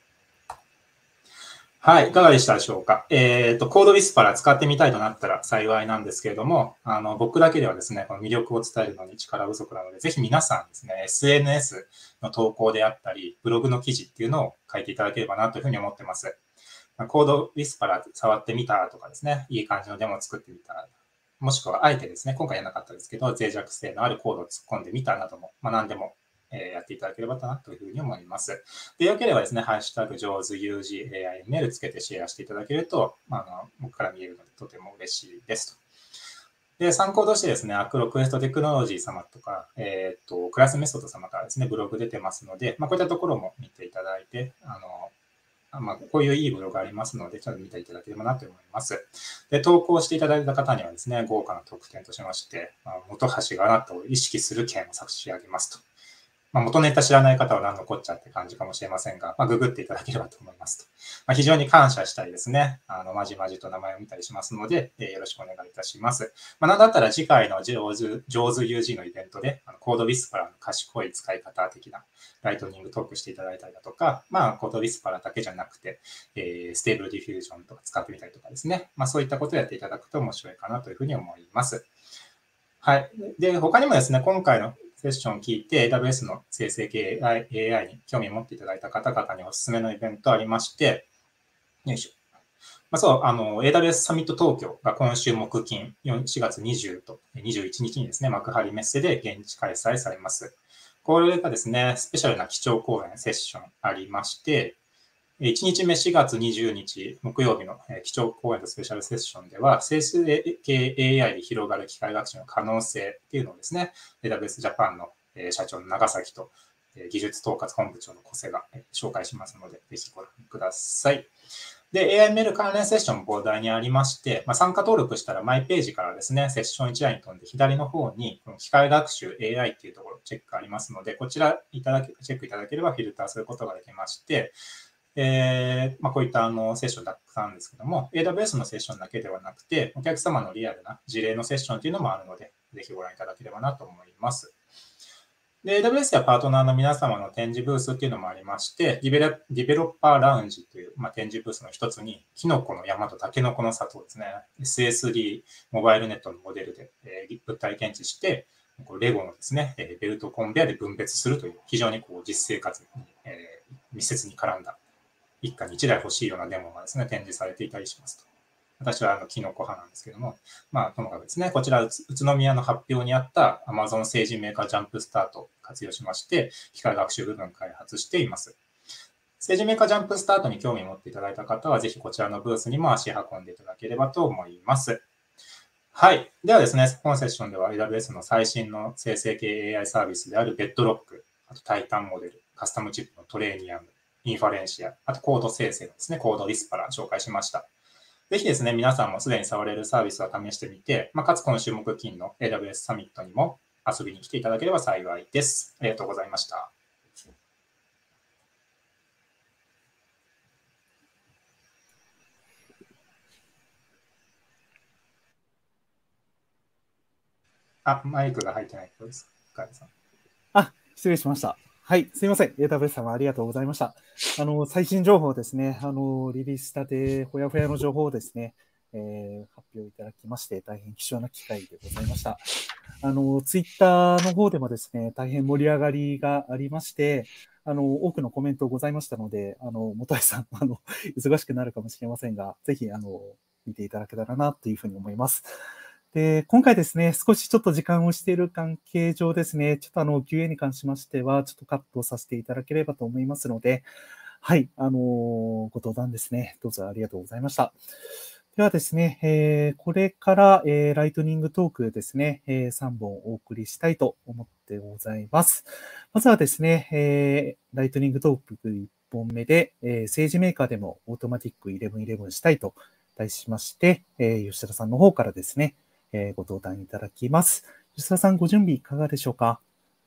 はい、いかがでしたでしょうか。えっ、ー、と、コードウィスパラ使ってみたいとなったら幸いなんですけれども、あの、僕だけではですね、この魅力を伝えるのに力不足なので、ぜひ皆さんですね、エスエヌエス の投稿であったり、ブログの記事っていうのを書いていただければなというふうに思ってます。コードウィスパラ触ってみたとかですね、いい感じのデモを作ってみた、もしくはあえてですね、今回やらなかったですけど、脆弱性のあるコードを突っ込んでみたなども、まあ、何でもえー、やっていただければなというふうに思います。で、よければですね、ハッシュタグ上手 ユージーエーアイエムエル つけてシェアしていただけると、まあ、あの僕から見えるのでとても嬉しいですと。で、参考としてですね、アクロクエストテクノロジー様とか、えっ、ー、と、クラスメソッド様からですね、ブログ出てますので、まあ、こういったところも見ていただいて、あの、まあ、こういういいブログがありますので、ちょっと見ていただければなと思います。で、投稿していただいた方にはですね、豪華な特典としまして、まあ、本橋があなたを意識する件を差し上げますと。まあ、元ネタ知らない方は何のこっちゃって感じかもしれませんが、まあ、ググっていただければと思いますと。まあ、非常に感謝したいですね。あの、まじまじと名前を見たりしますので、えー、よろしくお願いいたします。まあ、なんだったら次回の上手、上手 ユージー のイベントで、あのコードウィスパラの賢い使い方的なライトニングトークしていただいたりだとか、まあ、コードウィスパラだけじゃなくて、えー、ステーブルディフュージョンとか使ってみたりとかですね。まあ、そういったことをやっていただくと面白いかなというふうに思います。はい。で、他にもですね、今回のセッションを聞いて エーダブリューエス の生成系 エーアイ に興味を持っていただいた方々におすすめのイベントありまして、よいしょ。まあ、そう、あの、エーダブリューエス サミット東京が今週木金、しがつにじゅうとにじゅういちにちにですね、幕張メッセで現地開催されます。これがですね、スペシャルな基調講演セッションありまして、いちにちめしがつにじゅうにち木曜日の基調講演とスペシャルセッションでは、生成系 エーアイ で広がる機械学習の可能性っていうのをですね、エーダブリューエス ジャパンの社長の長崎と技術統括本部長の小瀬が紹介しますので、ぜひご覧ください。で、エーアイエムエル 関連セッションも膨大にありまして、まあ、参加登録したらマイページからですね、セッション一覧に飛んで左の方に、この機械学習 エーアイ っていうところチェックありますので、こちらいただけチェックいただければフィルターすることができまして、えーまあ、こういったあのセッションだったんですけども、エーダブリューエス のセッションだけではなくて、お客様のリアルな事例のセッションというのもあるので、ぜひご覧いただければなと思います。で、エーダブリューエス やパートナーの皆様の展示ブースっていうのもありまして、ディベロ、ディベロッパーラウンジという、まあ、展示ブースの一つに、キノコの山とタケノコの里ですね、エスエスディー モバイルネットのモデルで、えー、物体検知して、レゴのですね、ベルトコンベアで分別するという、非常にこう実生活に、えー、密接に絡んだ一家に一台欲しいようなデモがですね、展示されていたりしますと。私はあのキノコ派なんですけども、まあ、ともかくですね、こちら、宇都宮の発表にあった Amazon 成人メーカージャンプスタートを活用しまして、機械学習部分開発しています。成人メーカージャンプスタートに興味を持っていただいた方は、ぜひこちらのブースにも足運んでいただければと思います。はい。ではですね、本セッションでは エーダブリューエス の最新の生成系 エーアイ サービスであるベッドロック、あとタイタンモデル、カスタムチップのトレーニアム、インファレンシア、あとコード生成のですね、コードリスパラ紹介しました。ぜひですね、皆さんもすでに触れるサービスを試してみて、まあ、かつ今週木金の エーダブリューエス サミットにも遊びに来ていただければ幸いです。ありがとうございました。あ、マイクが入ってないですか。 あ、失礼しました。はい、すいません。エーダブリューエス 様ありがとうございました。あの、最新情報ですね。あの、リリースしたて、ほやほやの情報をですね、えー、発表いただきまして、大変貴重な機会でございました。あの、ツイッターの方でもですね、大変盛り上がりがありまして、あの、多くのコメントございましたので、あの、元井さん、あの、忙しくなるかもしれませんが、ぜひ、あの、見ていただけたらな、というふうに思います。で、今回ですね、少しちょっと時間をしている関係上ですね、ちょっとあの、キューエー に関しましては、ちょっとカットさせていただければと思いますので、はい、あの、ご登壇ですね、どうぞありがとうございました。ではですね、えー、これから、えー、ライトニングトークですね、えー、さんぼんお送りしたいと思ってございます。まずはですね、えー、ライトニングトークいっぽんめで、えー、政治メーカーでもオートマティックじゅういちじゅういちしたいと題しまして、えー、吉田さんの方からですね、えー、ご登壇いただきます。吉田さん、ご準備いかがでしょうか？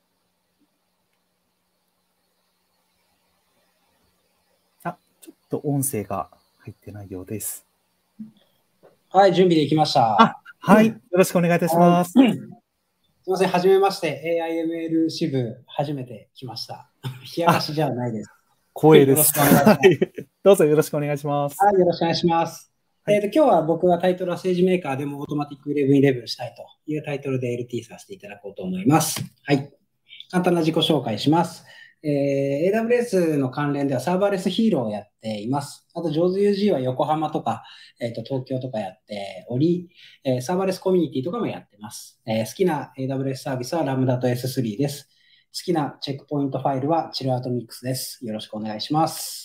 あ、ちょっと音声が入ってないようです。 はい、準備できました。 あ、はい、よろしくお願いいたします。 すみません、はじめまして、エーアイエムエル 支部、初めて来ました。冷やかしじゃないです。 光栄です。どうぞよろしくお願いします。 はい、よろしくお願いします。はい、えーと、今日は僕はタイトルは政治メーカーでもオートマティックじゅういちじゅういちしたいというタイトルで エルティー させていただこうと思います。はい。簡単な自己紹介します。えー、エーダブリューエス の関連ではサーバーレスヒーローをやっています。あと、JAWS ユージー は横浜とか、えーと、東京とかやっており、えー、サーバーレスコミュニティとかもやってます。えー、好きな エーダブリューエス サービスは ラムダ と エススリー です。好きなチェックポイントファイルは チルアウトミックス です。よろしくお願いします。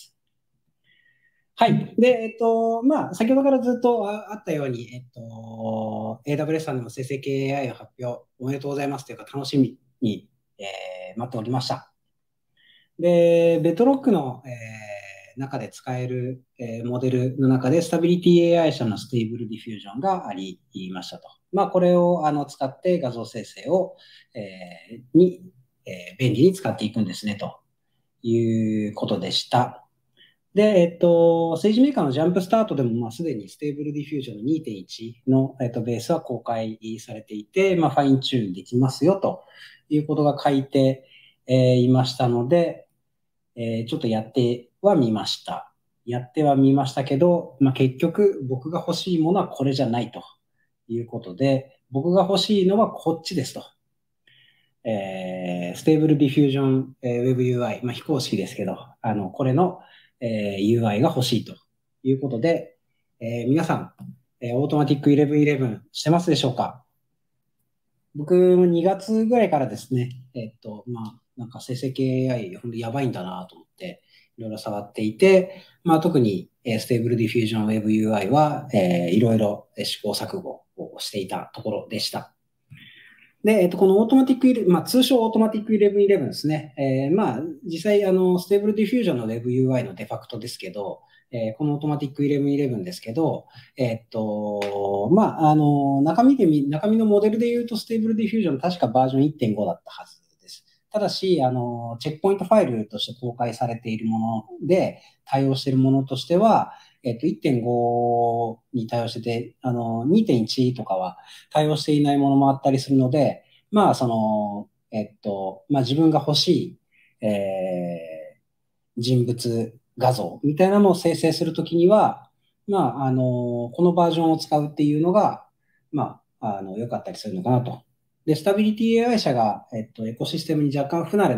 はい。で、えっと、まあ、先ほどからずっとあったように、えっと、エーダブリューエス さんでも生成系 エーアイ の発表おめでとうございますというか楽しみに、えー、待っておりました。で、ベッドロックの、えー、中で使える、えー、モデルの中で、スタビリティ エーアイ 社のステーブルディフュージョンがありましたと。まあ、これをあの使って画像生成を、えー、に、えー、便利に使っていくんですね、ということでした。で、えっと、政治メーカーのジャンプスタートでも、まあ、すでにステーブルディフュージョンの にてんいち の、えっと、ベースは公開されていて、まあ、ファインチューンできますよ、ということが書いて、えー、いましたので、えー、ちょっとやってはみました。やってはみましたけど、まあ、結局僕が欲しいものはこれじゃないということで、僕が欲しいのはこっちですと。えー、ステーブルディフュージョン、えー、Web ユーアイ、まあ、非公式ですけど、あの、これの、えー、ユーアイ が欲しいということで、えー、皆さん、えー、オートマティックじゅういちじゅういちしてますでしょうか？僕、にがつぐらいからですね、えっと、まあ、なんか生成系 エーアイ、ほんとやばいんだなと思って、いろいろ触っていて、まあ、特に、えー、ステーブルディフュージョン Web ユーアイ は、えー、いろいろ試行錯誤をしていたところでした。で、えっと、このオートマティック、まあ、通称オートマティックじゅういちじゅういちですね。えー、まあ、実際、あの、ステーブルディフュージョンの Web ユーアイ のデファクトですけど、えー、このオートマティックじゅういちじゅういちですけど、えー、っと、まあ、あの、中身で見、中身のモデルで言うと、ステーブルディフュージョン確かバージョン いってんご だったはずです。ただし、あの、チェックポイントファイルとして公開されているもので、対応しているものとしては、えっと、いってんご に対応してて、あの、にてんいち とかは対応していないものもあったりするので、まあ、その、えっと、まあ自分が欲しい、えー、人物画像みたいなのを生成するときには、まあ、あの、このバージョンを使うっていうのが、まあ、あの、良かったりするのかなと。で、スタビリティ エーアイ 社が、えっと、エコシステムに若干不慣れなんで、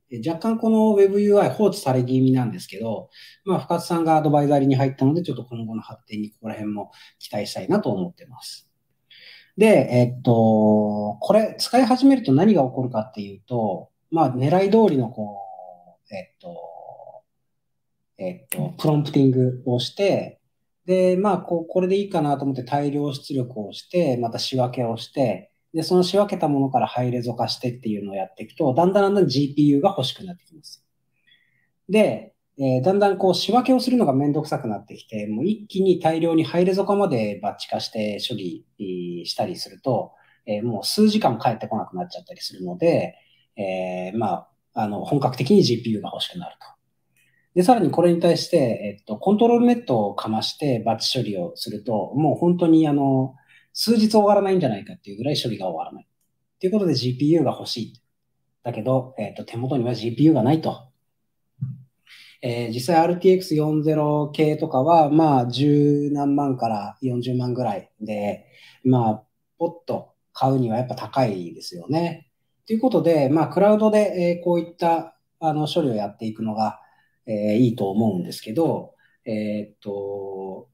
若干この WebUI 放置され気味なんですけど、まあ、深津さんがアドバイザリーに入ったので、ちょっと今後の発展にここら辺も期待したいなと思ってます。で、えっと、これ使い始めると何が起こるかっていうと、まあ、狙い通りのこう、えっと、えっと、プロンプティングをして、で、まあ、こう、これでいいかなと思って大量出力をして、また仕分けをして、で、その仕分けたものからハイレゾ化してっていうのをやっていくと、だんだんだんだん ジーピーユー が欲しくなってきます。で、えー、だんだんこう仕分けをするのがめんどくさくなってきて、もう一気に大量にハイレゾ化までバッチ化して処理したりすると、えー、もう数時間帰ってこなくなっちゃったりするので、えー、まあ、あの、本格的に ジーピーユー が欲しくなると。で、さらにこれに対して、えっと、コントロールネットをかましてバッチ処理をすると、もう本当にあの、数日終わらないんじゃないかっていうぐらい処理が終わらない。ということで ジーピーユー が欲しい。だけど、えっと、手元には ジーピーユー がないと。えー、実際 アールティーエックスよんじゅう 系とかは、まあ、十何万からよんじゅうまんぐらいで、まあ、ポッと買うにはやっぱ高いですよね。ということで、まあ、クラウドで、えー、こういったあの処理をやっていくのが、えー、いいと思うんですけど、えー、っと、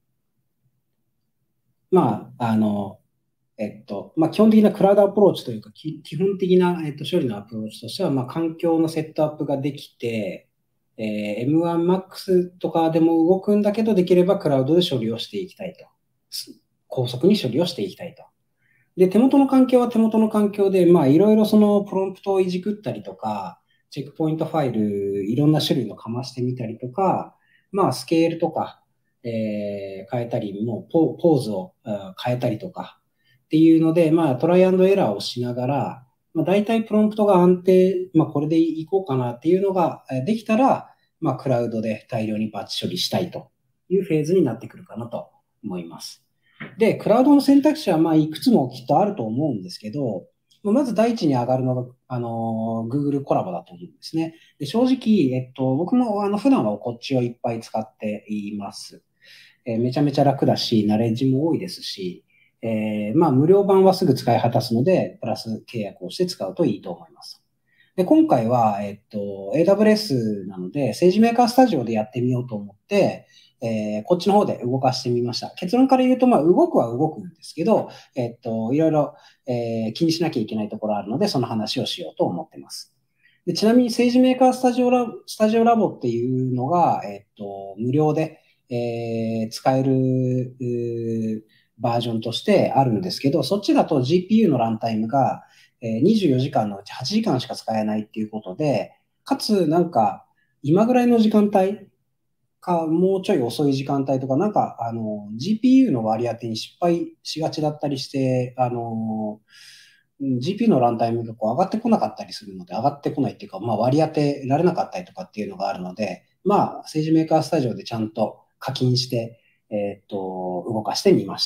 まあ、あの、えっと、まあ、基本的なクラウドアプローチというか、基本的な、えっと、処理のアプローチとしては、まあ、環境のセットアップができて、えー、エムワンマックス とかでも動くんだけど、できればクラウドで処理をしていきたいと。高速に処理をしていきたいと。で、手元の環境は手元の環境で、まあ、いろいろそのプロンプトをいじくったりとか、チェックポイントファイル、いろんな種類のかましてみたりとか、まあ、スケールとか、えー、変えたり、もうポポーズを変えたりとかっていうので、まあ、トライアンドエラーをしながら、まあ、大体プロンプトが安定、まあ、これでいこうかなっていうのができたら、まあ、クラウドで大量にバッチ処理したいというフェーズになってくるかなと思います。で、クラウドの選択肢はまあいくつもきっとあると思うんですけど、まず第一に上がるのが、あの、Google コラボだと思うんですね。で、正直、えっと、僕もあの普段はこっちをいっぱい使っています。えー、めちゃめちゃ楽だし、ナレッジも多いですし、えー、まあ無料版はすぐ使い果たすので、プラス契約をして使うといいと思います。で、今回は、えっと、エーダブリューエス なので、セージメーカースタジオでやってみようと思って、えー、こっちの方で動かしてみました。結論から言うと、まあ、動くは動くんですけど、えっと、いろいろ、えー、気にしなきゃいけないところあるので、その話をしようと思っています。で、ちなみに、セージメーカースタジオラボ、スタジオラボっていうのが、えっと、無料で、えー、使える、バージョンとしてあるんですけど、そっちだと ジーピーユー のランタイムが、にじゅうよじかんのうちはちじかんしか使えないっていうことで、かつなんか今ぐらいの時間帯かもうちょい遅い時間帯とか、なんかあの ジーピーユー の割り当てに失敗しがちだったりして、あの ジーピーユー のランタイムがこう上がってこなかったりするので、上がってこないっていうか、まあ、割り当てられなかったりとかっていうのがあるので、まあ、政治メーカースタジオでちゃんと課金して、えっと、動かしてみました。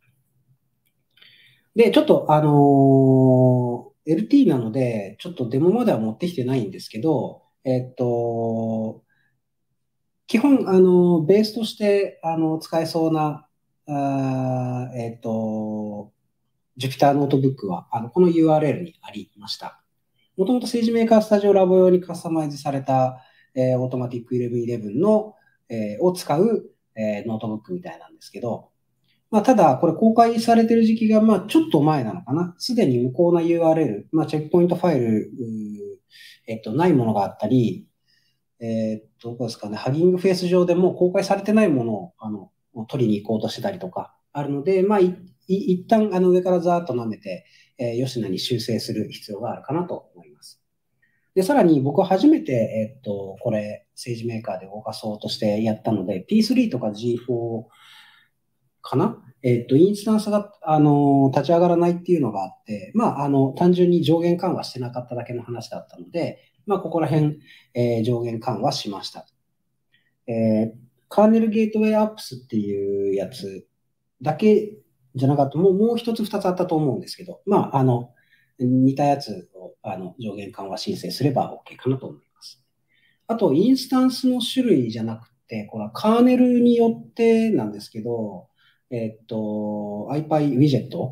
で、ちょっと、あのー、エルティー なので、ちょっとデモまでは持ってきてないんですけど、えっと、基本、あの、ベースとして、あの、使えそうな、あえっと、Jupyter ノートブックは、あの、この ユーアールエル にありました。もともと政治メーカースタジオラボ用にカスタマイズされた、えー、オートマティックイレブンイレブンの、えー、を使う、えー、ノートブックみたいなんですけど、まあ、ただ、これ公開されてる時期が、まあ、ちょっと前なのかな。すでに無効な ユーアールエル、まあ、チェックポイントファイル、えっと、ないものがあったり、えっと、どこですかね、ハギングフェイス上でもう公開されてないものを、あの、取りに行こうとしてたりとか、あるので、まあ、いい一旦、あの、上からざーっと舐めて、えー、吉野に修正する必要があるかなと思います。で、さらに僕は初めて、えっと、これ、政治メーカーで動かそうとしてやったので、ピースリー とか ジーフォー、かなえっと、インスタンスが、あの、立ち上がらないっていうのがあって、まあ、あの、単純に上限緩和してなかっただけの話だったので、まあ、ここら辺、えー、上限緩和しました。えー、カーネルゲートウェイアップスっていうやつだけじゃなかった、もう、もう一つ二つあったと思うんですけど、まあ、あの、似たやつを、あの、上限緩和申請すれば OK かなと思います。あと、インスタンスの種類じゃなくて、これはカーネルによってなんですけど、えっと、アイパイ ウィジェット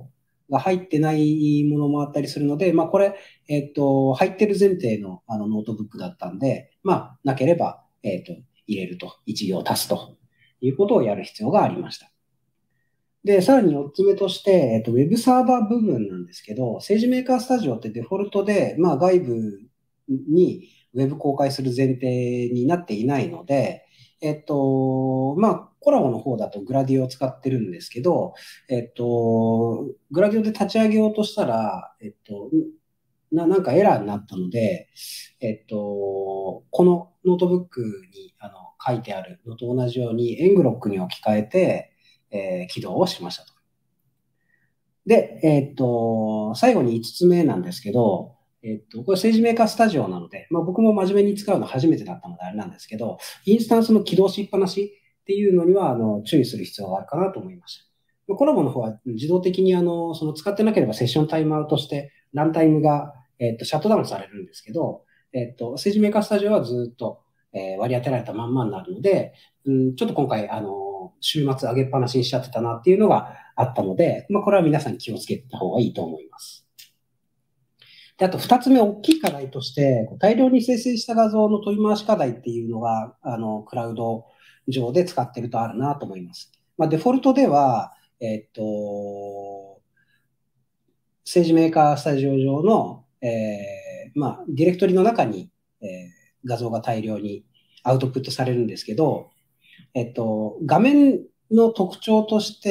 が入ってないものもあったりするので、まあ、これ、えっと、入ってる前提のあのノートブックだったんで、まあ、なければ、えっと、入れると、いち行足すということをやる必要がありました。で、さらによっつめとして、えっと、ウェブサーバー部分なんですけど、政治メーカースタジオってデフォルトで、まあ、外部にウェブ公開する前提になっていないので、えっと、まあ、コラボの方だとグラディオを使ってるんですけど、えっと、グラディオで立ち上げようとしたら、えっと、ななんかエラーになったので、えっと、このノートブックにあの書いてあるのと同じように、エングロックに置き換えて、えー起動をしましたと。で、えっと、最後にいつつめなんですけど、えっと、これ政治メーカースタジオなので、まあ、僕も真面目に使うの初めてだったのであれなんですけど、インスタンスの起動しっぱなしっていうのにはあの注意する必要があるかなと思いました。まあコラボの方は自動的にあのその使ってなければセッションタイムアウトしてランタイムが、えっと、シャットダウンされるんですけど、えっと、政治メーカースタジオはずっと、えー割り当てられたまんまになるので、うん、ちょっと今回あの週末上げっぱなしにしちゃってたなっていうのがあったので、まあ、これは皆さん気をつけた方がいいと思います。で、あと二つ目、大きい課題として、大量に生成した画像の取り回し課題っていうのが、あの、クラウド上で使ってるとあるなと思います。まあ、デフォルトでは、えっと、政治メーカースタジオ上の、えー、まあ、ディレクトリの中に、えー画像が大量にアウトプットされるんですけど、えっと、画面の特徴として、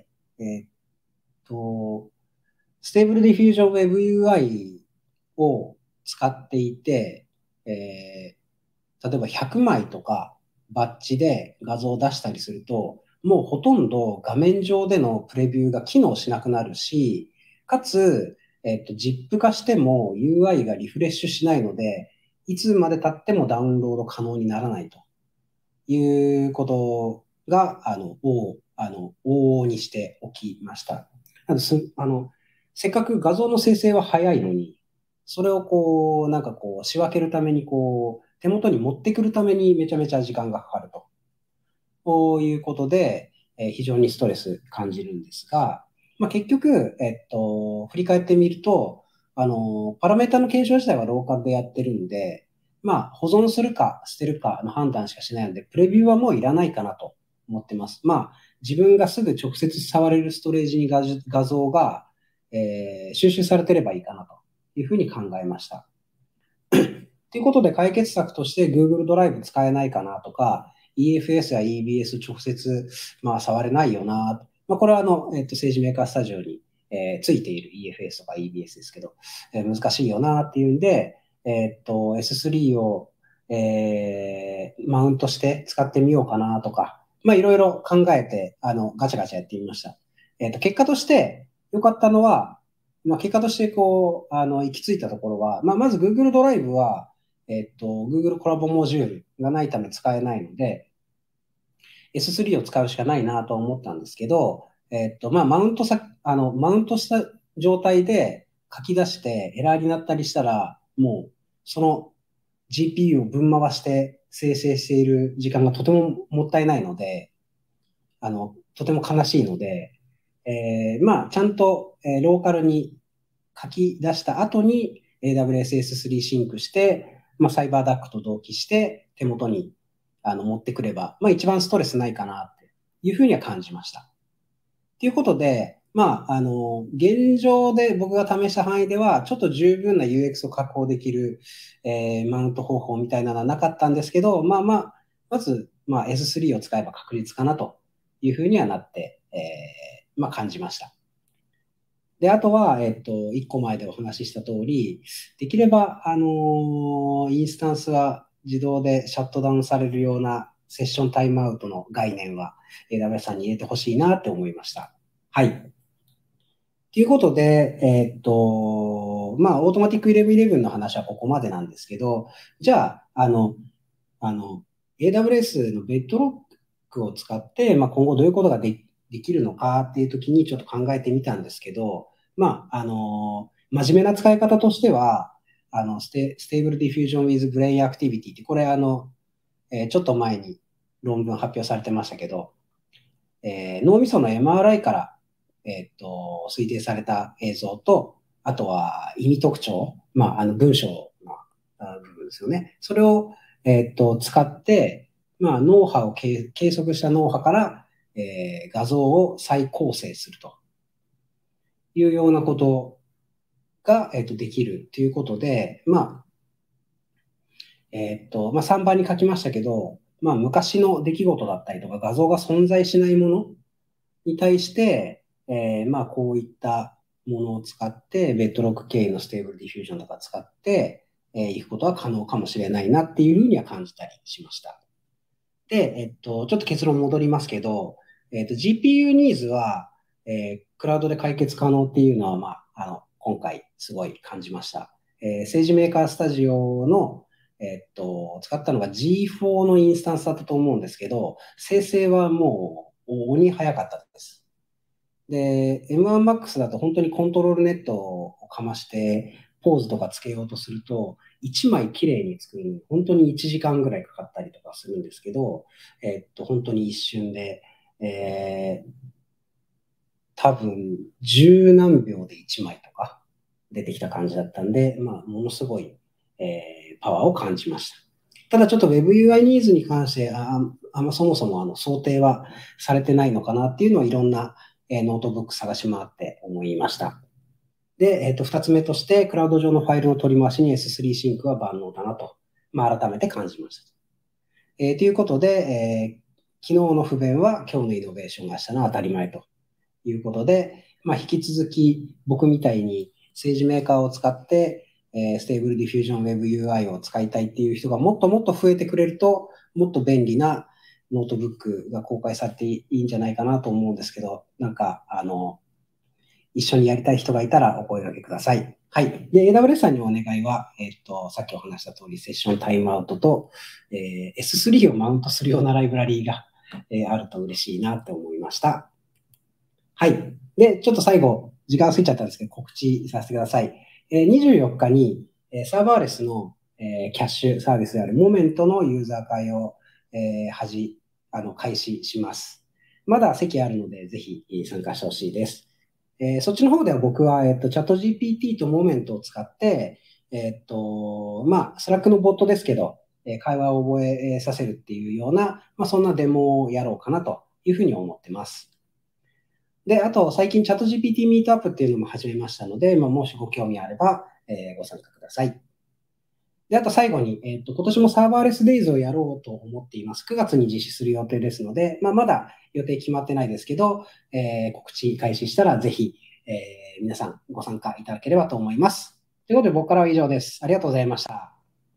えっと、ステーブルディフュージョン Web ユーアイ を使っていて、えー例えばひゃくまいとかバッチで画像を出したりすると、もうほとんど画面上でのプレビューが機能しなくなるし、かつ、えっと、ジップ 化しても ユーアイ がリフレッシュしないので、いつまで経ってもダウンロード可能にならないということが、あの、往あの往々にしておきました。あのすあのせっかく画像の生成は早いのに、それをこう、なんかこう、仕分けるために、こう、手元に持ってくるためにめちゃめちゃ時間がかかると。こういうことで、えー非常にストレス感じるんですが、まあ、結局、えっと、振り返ってみると、あの、パラメータの検証自体はローカルでやってるんで、まあ、保存するか捨てるかの判断しかしないので、プレビューはもういらないかなと思ってます。まあ、自分がすぐ直接触れるストレージに画画像が、えー収集されてればいいかなというふうに考えました。ということで、解決策として Google ドライブ使えないかなとか、イーエフエス や イービーエス 直接、まあ、触れないよな。まあ、これはあの、えっと、政治メーカースタジオに、えーついている イーエフエス とか イービーエス ですけど、えー難しいよなっていうんで、えっと、エススリー を、えーマウントして使ってみようかなとか、まあ、いろいろ考えて、あの、ガチャガチャやってみました。えっと、結果として良かったのは、まあ、結果としてこう、あの、行き着いたところは、まあ、まず Google ドライブは、えっと、Google コラボモジュールがないため使えないので、エススリー を使うしかないなと思ったんですけど、えっと、まあ、マウントさ、あの、マウントした状態で書き出してエラーになったりしたら、もう、その ジーピーユー をぶん回して生成している時間がとてももったいないので、あの、とても悲しいので、えーまあ、ちゃんと、えーローカルに書き出した後に エーダブリューエスエススリー シンクして、まあ、サイバーダックと同期して手元にあの持ってくれば、まあ、一番ストレスないかなっていうふうには感じました。ということで、まあ、あの、現状で僕が試した範囲では、ちょっと十分な ユーエックス を確保できる、えーマウント方法みたいなのはなかったんですけど、まあまあ、まず、まあ、エススリー を使えば確実かなというふうにはなって、えーまあ、感じました。で、あとは、えっと、いっこまえでお話しした通り、できれば、あのーインスタンスは自動でシャットダウンされるようなセッションタイムアウトの概念は エーダブリューエス さんに入れてほしいなって思いました。はい。ということで、えっと、まあ、オートマティックイレブンイレブンの話はここまでなんですけど、じゃあ、あの、あの、エーダブリューエス のベッドロックを使って、まあ、今後どういうことがでできるのかっていうときにちょっと考えてみたんですけど、まあ、あの、真面目な使い方としては、あの、ステ、ステーブルディフュージョン with brain activity って、これあの、えーちょっと前に論文発表されてましたけど、えー脳みその エムアールアイ から、 えっと、推定された映像と、あとは意味特徴、まあ、あの文章のあ部分ですよね。それを、えっと、使って、まあ、脳波を計計測した脳波から、えー画像を再構成するというようなことが、えっと、できるということで、まあ、えっと、まあ、さんばんに書きましたけど、まあ、昔の出来事だったりとか画像が存在しないものに対して、えーまあ、こういったものを使って、ベッドロック経由のステーブルディフュージョンとか使って、えー、いくことは可能かもしれないなっていうふうには感じたりしました。で、えっと、ちょっと結論戻りますけど、えっと、ジーピーユー ニーズは、えークラウドで解決可能っていうのは、まあ、あの、今回すごい感じました。えー、政治メーカースタジオの、えっと、使ったのが ジーフォー のインスタンスだったと思うんですけど、生成はもう鬼早かったです。で、エムワンマックス だと本当にコントロールネットをかまして、ポーズとかつけようとすると、いちまい綺麗に作るのに本当にいちじかんぐらいかかったりとかするんですけど、えっと、本当に一瞬で、えー、多分十何秒でいちまいとか出てきた感じだったんで、まあ、ものすごい、えーパワーを感じました。ただちょっと WebUI ニーズに関して、ああんまそもそもあの想定はされてないのかなっていうのはいろんな、えーノートブック探し回って思いました。で、えっと、二つ目として、クラウド上のファイルの取り回しに エススリー シンクは万能だなと、まあ、改めて感じました。えーということで、えー昨日の不便は今日のイノベーションが明日の当たり前ということで、まあ、引き続き僕みたいに政治メーカーを使って、えー、ステーブルディフュージョン WebUI を使いたいっていう人がもっともっと増えてくれると、もっと便利なノートブックが公開されていいんじゃないかなと思うんですけど、なんか、あの、一緒にやりたい人がいたらお声掛けください。はい。で、エーダブリュエス さんにお願いは、えっと、さっきお話した通り、セッションタイムアウトと、えー エススリー をマウントするようなライブラリーが、えーあると嬉しいなって思いました。はい。で、ちょっと最後、時間過ぎちゃったんですけど、告知させてください。えーにじゅうよっかに、えーサーバーレスの、えーキャッシュサービスであるモメントのユーザー会を、えーはじ、あの、開始します。まだ席あるので、ぜひえー参加してほしいです。えーそっちの方では僕は、えっと、チャット ジーピーティー とモメントを使って、えっと、まあ、スラックのボットですけど、えー会話を覚えさせるっていうような、まあ、そんなデモをやろうかなというふうに思ってます。で、あと、最近チャット ジーピーティー ミートアップっていうのも始めましたので、まあ、もしご興味あれば、えーご参加ください。で、あと最後に、えっと、今年もサーバーレスデイズをやろうと思っています。くがつに実施する予定ですので、まあ、まだ予定決まってないですけど、えー告知開始したらぜひ、えー皆さんご参加いただければと思います。ということで、僕からは以上です。ありがとうございました。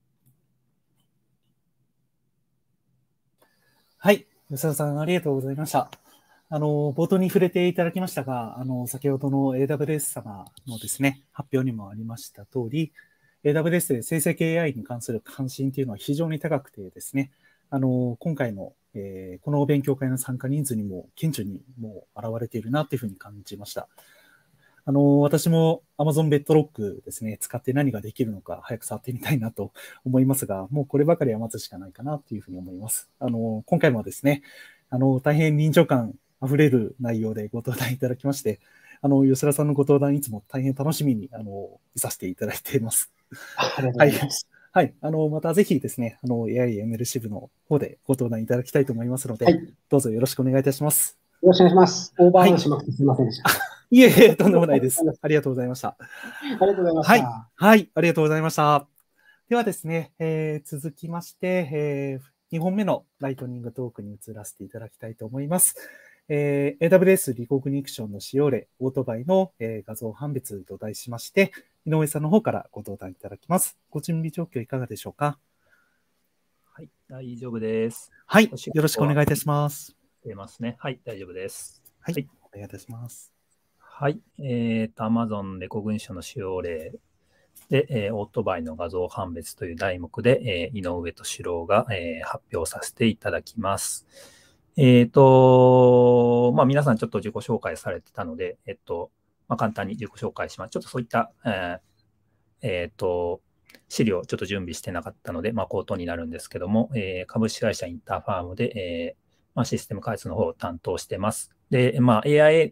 はい。吉田さん、ありがとうございました。あの、冒頭に触れていただきましたが、あの、先ほどの エーダブリュエス 様のですね、発表にもありました通り、エーダブリュエス で生成系 エーアイ に関する関心というのは非常に高くてですね、あの、今回の、えーこの勉強会の参加人数にも顕著にもう現れているなというふうに感じました。あの、私も Amazon Bedrock ですね、使って何ができるのか早く触ってみたいなと思いますが、もうこればかりは待つしかないかなというふうに思います。あの、今回もですね、あの、大変臨場感あふれる内容でご登壇いただきまして、あの、吉田さんのご登壇いつも大変楽しみに、あの、いさせていただいています。 ありがとうございます。 はい。はい。あの、またぜひですね、あの、エーアイエムエル 支部の方でご登壇いただきたいと思いますので、 はい。よどうぞよろしくお願いいたします。 ろしくお願いします。オーバーランしまくてすみませんでした。 いえいえ、とんでもないです。ありがとうございました。 ありがとうございましはい。 た。 はい。ありがとうございました。ではですね、えー続きまして、えー、にほんめのライトニングトークに移らせていただきたいと思います。えー、エーダブリュエス リコグニクションの使用例、オートバイの、えー画像判別と題しまして、井上さんの方からご登壇いただきます。ご準備状況いかがでしょうか？ はい、大丈夫です。 はい。 お仕事はよろしくお願いいたします。 出ますね。はい、大丈夫です。 はい。 はいお願いいたします。 はい。えっと、Amazon レコグニションの使用例で、えーオートバイの画像判別という題目で、えー井上敏郎が、えー発表させていただきます。えっと、まあ、皆さんちょっと自己紹介されてたので、えっと、まあ、簡単に自己紹介します。ちょっとそういった、えーえっと、資料をちょっと準備してなかったので、まあ、口頭になるんですけども、えー株式会社インターファームで、えーまあ、システム開発の方を担当してます。で、まあ、エーアイ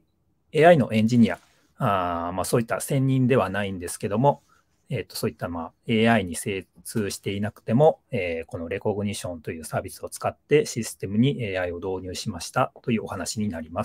エーアイ のエンジニア、あまあ、そういった専任ではないんですけども、えー、とそういったまあ エーアイ に精通していなくても、えー、このレコグニションというサービスを使ってシステムに エーアイ を導入しましたというお話になります。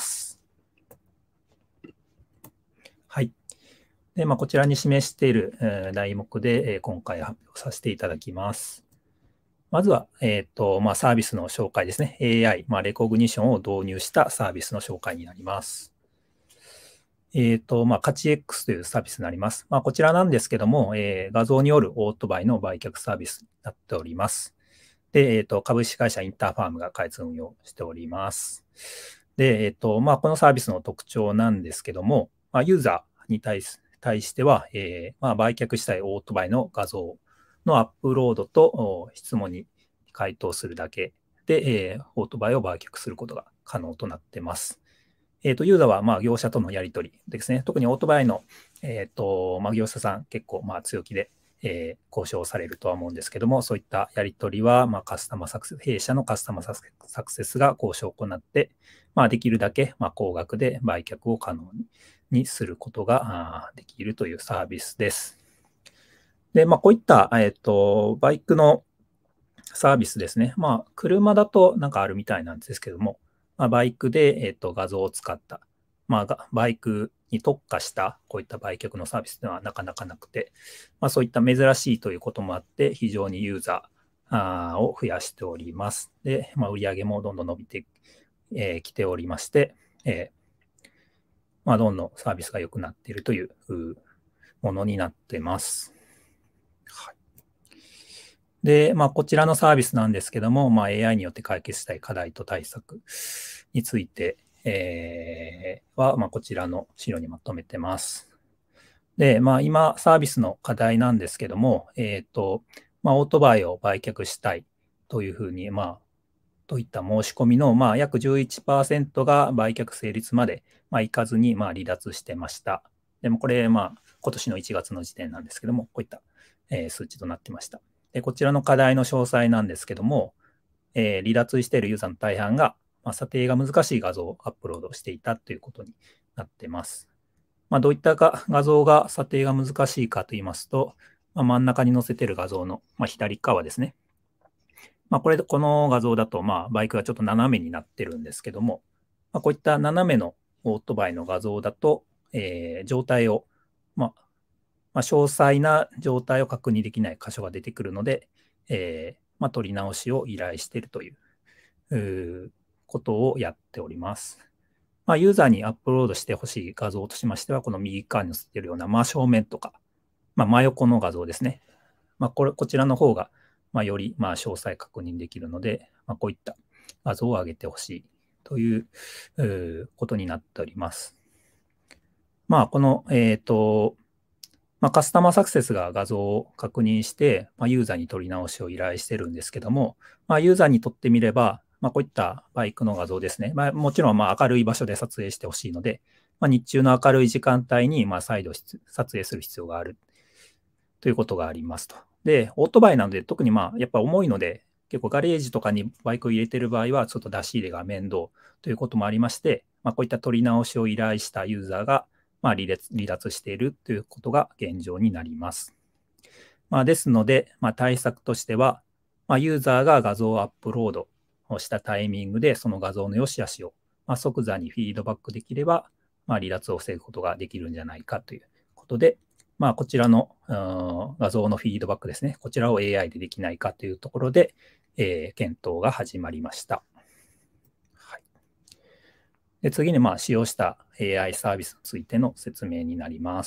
はい。でまあ、こちらに示している、えー、題目で、えー、今回発表させていただきます。まずは、えーとまあ、サービスの紹介ですね。エーアイ、まあ、レコグニションを導入したサービスの紹介になります。えっと、まあ、価値 X というサービスになります。まあ、こちらなんですけども、えー、画像によるオートバイの売却サービスになっております。で、えっと、株式会社インターファームが開発運用しております。で、えっと、まあ、このサービスの特徴なんですけども、まあ、ユーザーに対し対しては、えーまあ、売却したいオートバイの画像のアップロードと質問に回答するだけで、えー、オートバイを売却することが可能となっています。えーと、ユーザーはまあ業者とのやり取りですね。特にオートバイの、えーとまあ、業者さん結構まあ強気で、えー、交渉されるとは思うんですけども、そういったやり取りはまあカスタマーサクセス、弊社のカスタマーサクセスが交渉を行って、まあ、できるだけまあ高額で売却を可能にすることができるというサービスです。で、まあ、こういった、えーと、バイクのサービスですね。まあ、車だとなんかあるみたいなんですけども、まあ、バイクで、えーと、画像を使った、まあ、バイクに特化したこういった売却のサービスではなかなかなくて、まあ、そういった珍しいということもあって、非常にユーザーを増やしております。で、まあ、売上もどんどん伸びてき、えー、ておりまして、えーまあ、どんどんサービスが良くなっているというものになっています。はい。で、まあ、こちらのサービスなんですけども、まあ、エーアイ によって解決したい課題と対策について、えー、は、まあ、こちらの資料にまとめてます。で、まあ、今、サービスの課題なんですけども、えっと、まあ、オートバイを売却したいというふうに、まあ、といった申し込みの、まあ、約 じゅういちパーセント が売却成立まで、まあ、いかずに、まあ、離脱してました。でも、これ、まあ、今年のいちがつの時点なんですけども、こういった、えー、数値となってました。でこちらの課題の詳細なんですけども、えー、離脱しているユーザーの大半が、まあ、査定が難しい画像をアップロードしていたということになっています。まあ、どういったか画像が査定が難しいかといいますと、まあ、真ん中に載せている画像の、まあ、左側ですね。まあ、これ、この画像だと、まあ、バイクがちょっと斜めになってるんですけども、まあ、こういった斜めのオートバイの画像だと、えー、状態を、まあ、まあ、詳細な状態を確認できない箇所が出てくるので、えーまあ、取り直しを依頼しているという、うことをやっております。まあ、ユーザーにアップロードしてほしい画像としましては、この右側に載せているような真正面とか、まあ、真横の画像ですね。まあ、これこちらの方が、まあ、よりまあ詳細確認できるので、まあ、こういった画像を上げてほしいということになっております。まあ、この、えっと、まあ、カスタマーサクセスが画像を確認して、まあ、ユーザーに取り直しを依頼してるんですけども、まあ、ユーザーにとってみれば、まあ、こういったバイクの画像ですね。まあ、もちろんまあ明るい場所で撮影してほしいので、まあ、日中の明るい時間帯にまあ再度撮影する必要があるということがありますと。で、オートバイなので特にまあやっぱ重いので、結構ガレージとかにバイクを入れている場合はちょっと出し入れが面倒ということもありまして、まあ、こういった取り直しを依頼したユーザーがまあ離脱、離脱しているということが現状になります。まあ、ですので、まあ、対策としては、まあ、ユーザーが画像をアップロードをしたタイミングで、その画像の良し悪しを、まあ、即座にフィードバックできれば、まあ、離脱を防ぐことができるんじゃないかということで、まあ、こちらの画像のフィードバックですね、こちらを エーアイ でできないかというところで、えー、検討が始まりました。はい、で次に、まあ、使用した エーアイ サービスについての説明になります。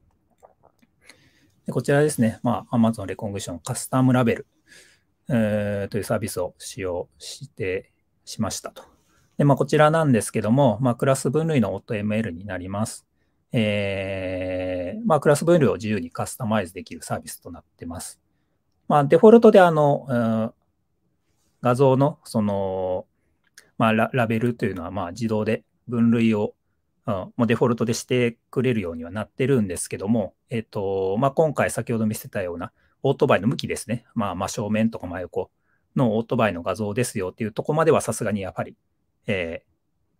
でこちらですね、まあ、Amazon レコグニションカスタムラベル、えー、というサービスを使用してしましたと。でまあ、こちらなんですけども、まあ、クラス分類の オートエムエル になります。えーまあ、クラス分類を自由にカスタマイズできるサービスとなっています。まあ、デフォルトであの、うん、画像のその、まあ、ラ, ラベルというのはまあ自動で分類を、うん、もうデフォルトでしてくれるようにはなってるんですけども、えっとまあ、今回先ほど見せたようなオートバイの向きですね、まあ、真正面とか真横のオートバイの画像ですよっていうところまではさすがにやっぱり、えー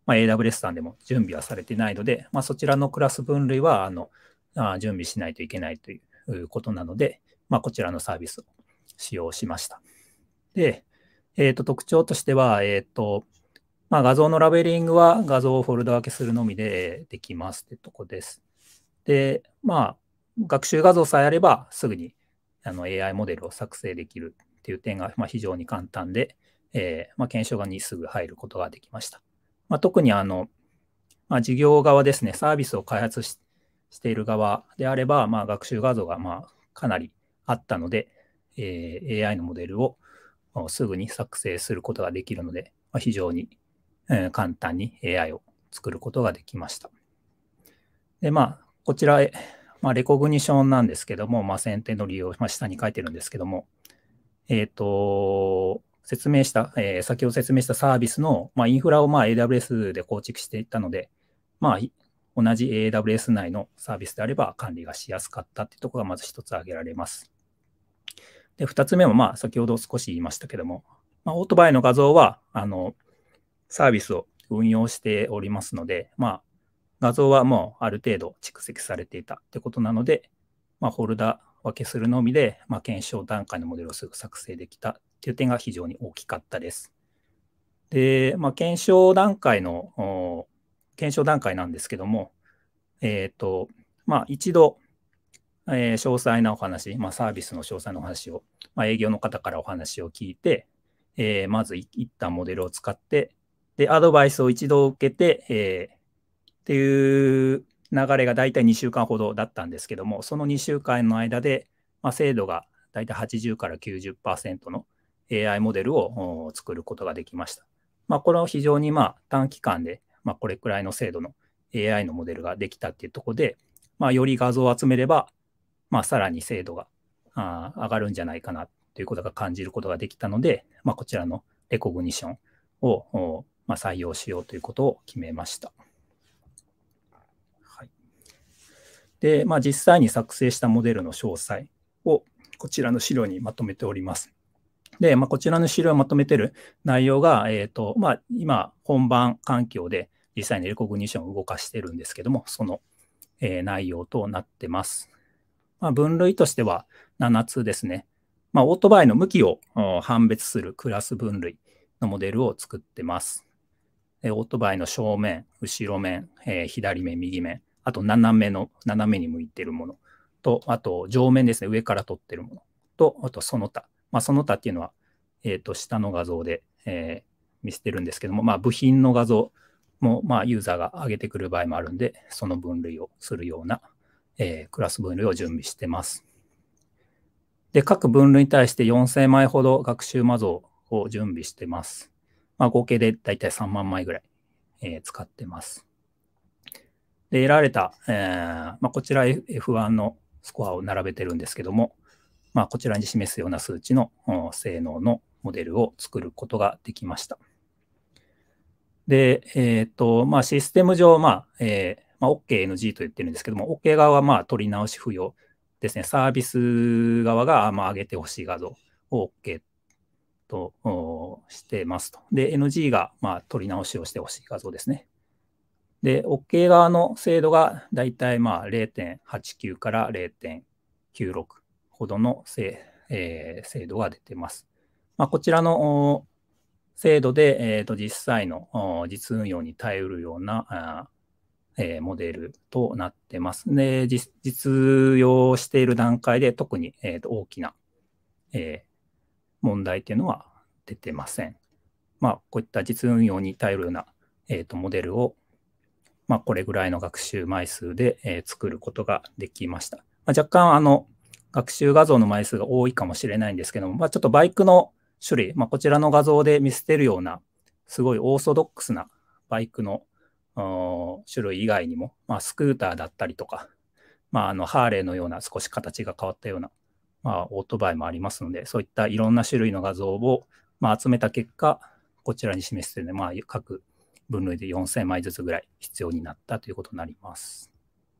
まあ、エーダブリューエス さんでも準備はされていないので、まあ、そちらのクラス分類はあのあ準備しないといけないということなので、まあ、こちらのサービスを使用しました。で、えー、と特徴としては、えーとまあ、画像のラベリングは画像をフォルダ分けするのみでできますというところです。で、まあ、学習画像さえあればすぐにあの エーアイ モデルを作成できるという点がまあ非常に簡単で、えーまあ、検証側にすぐ入ることができました。まあ、特にあの、まあ、事業側ですね、サービスを開発 し, している側であれば、まあ、学習画像がまあかなりあったので、えー、エーアイ のモデルをすぐに作成することができるので、まあ、非常に、えー、簡単に エーアイ を作ることができました。で、まあ、こちらへ、まあ、レコグニションなんですけども、まあ、選定の利用、まあ、下に書いてるんですけども、えっと、説明した、えー、先ほど説明したサービスの、まあ、インフラをまあ エーダブリューエス で構築していったので、まあ、同じ エーダブリューエス 内のサービスであれば管理がしやすかったというところがまず一つ挙げられます。で、二つ目も、まあ、先ほど少し言いましたけども、まあ、オートバイの画像は、あの、サービスを運用しておりますので、まあ、画像はもうある程度蓄積されていたということなので、まあ、フォルダ分けするのみで、まあ、検証段階のモデルをすぐ作成できたという点が非常に大きかったです。で、まあ、検証段階の、検証段階なんですけども、えっと、まあ、一度、えー、詳細なお話、まあ、サービスの詳細なお話を、まあ、営業の方からお話を聞いて、えー、まず一旦モデルを使って、で、アドバイスを一度受けて、えー、っていう流れが大体にしゅうかんほどだったんですけども、そのにしゅうかんの間で、まあ、精度が大体はちじゅうからきゅうじゅっパーセントの エーアイ モデルを作ることができました。まあ、これは非常にまあ短期間で、まあ、これくらいの精度の エーアイ のモデルができたっていうところで、まあ、より画像を集めれば、まあ、さらに精度があ上がるんじゃないかなということが感じることができたので、まあ、こちらのレコグニションを、まあ、採用しようということを決めました。はい、で、まあ、実際に作成したモデルの詳細をこちらの資料にまとめております。で、まあ、こちらの資料をまとめている内容が、えーとまあ、今、本番環境で実際にレコグニションを動かしているんですけども、その、えー、内容となっています。まあ、分類としてはななつですね。まあ、オートバイの向きを判別するクラス分類のモデルを作ってます。オートバイの正面、後ろ面、えー、左面、右面、あと斜めの、斜めに向いているものと、あと上面ですね、上から撮っているものと、あとその他。まあ、その他っていうのは、えー、と下の画像で、えー、見せてるんですけども、まあ、部品の画像も、まあ、ユーザーが上げてくる場合もあるんで、その分類をするような、えー、クラス分類を準備してます。で、各分類に対してよんせんまいほど学習画像を準備してます。まあ、合計でだいたいさんまんまいぐらい、えー、使ってます。で、得られた、えーまあ、こちら エフワン のスコアを並べてるんですけども、まあ、こちらに示すような数値の性能のモデルを作ることができました。で、えっと、まあ、システム上、まあ、えーまあ、OK、エヌジー と言ってるんですけども、OK 側はまあ取り直し不要ですね。サービス側がまあ上げてほしい画像を OK としてますと。で、エヌジー がまあ取り直しをしてほしい画像ですね。で、OK 側の精度がだいたいまあ ゼロてんはちきゅう から ゼロてんきゅうろく ほどの精、えー、精度が出てます。まあ、こちらの精度で、えー、と実際の実運用に耐えうるようなえー、モデルとなってます。で、実, 実用している段階で特に、えー、と大きな、えー、問題というのは出てません。まあ、こういった実運用に耐えるような、えー、とモデルを、まあ、これぐらいの学習枚数で、えー、作ることができました。まあ、若干あの学習画像の枚数が多いかもしれないんですけども、まあ、ちょっとバイクの種類、まあ、こちらの画像で見せているようなすごいオーソドックスなバイクの種類以外にも、まあ、スクーターだったりとか、まあ、あのハーレーのような少し形が変わったような、まあ、オートバイもありますので、そういったいろんな種類の画像を、まあ、集めた結果、こちらに示しているので、まあ、各分類でよんせんまいずつぐらい必要になったということになります。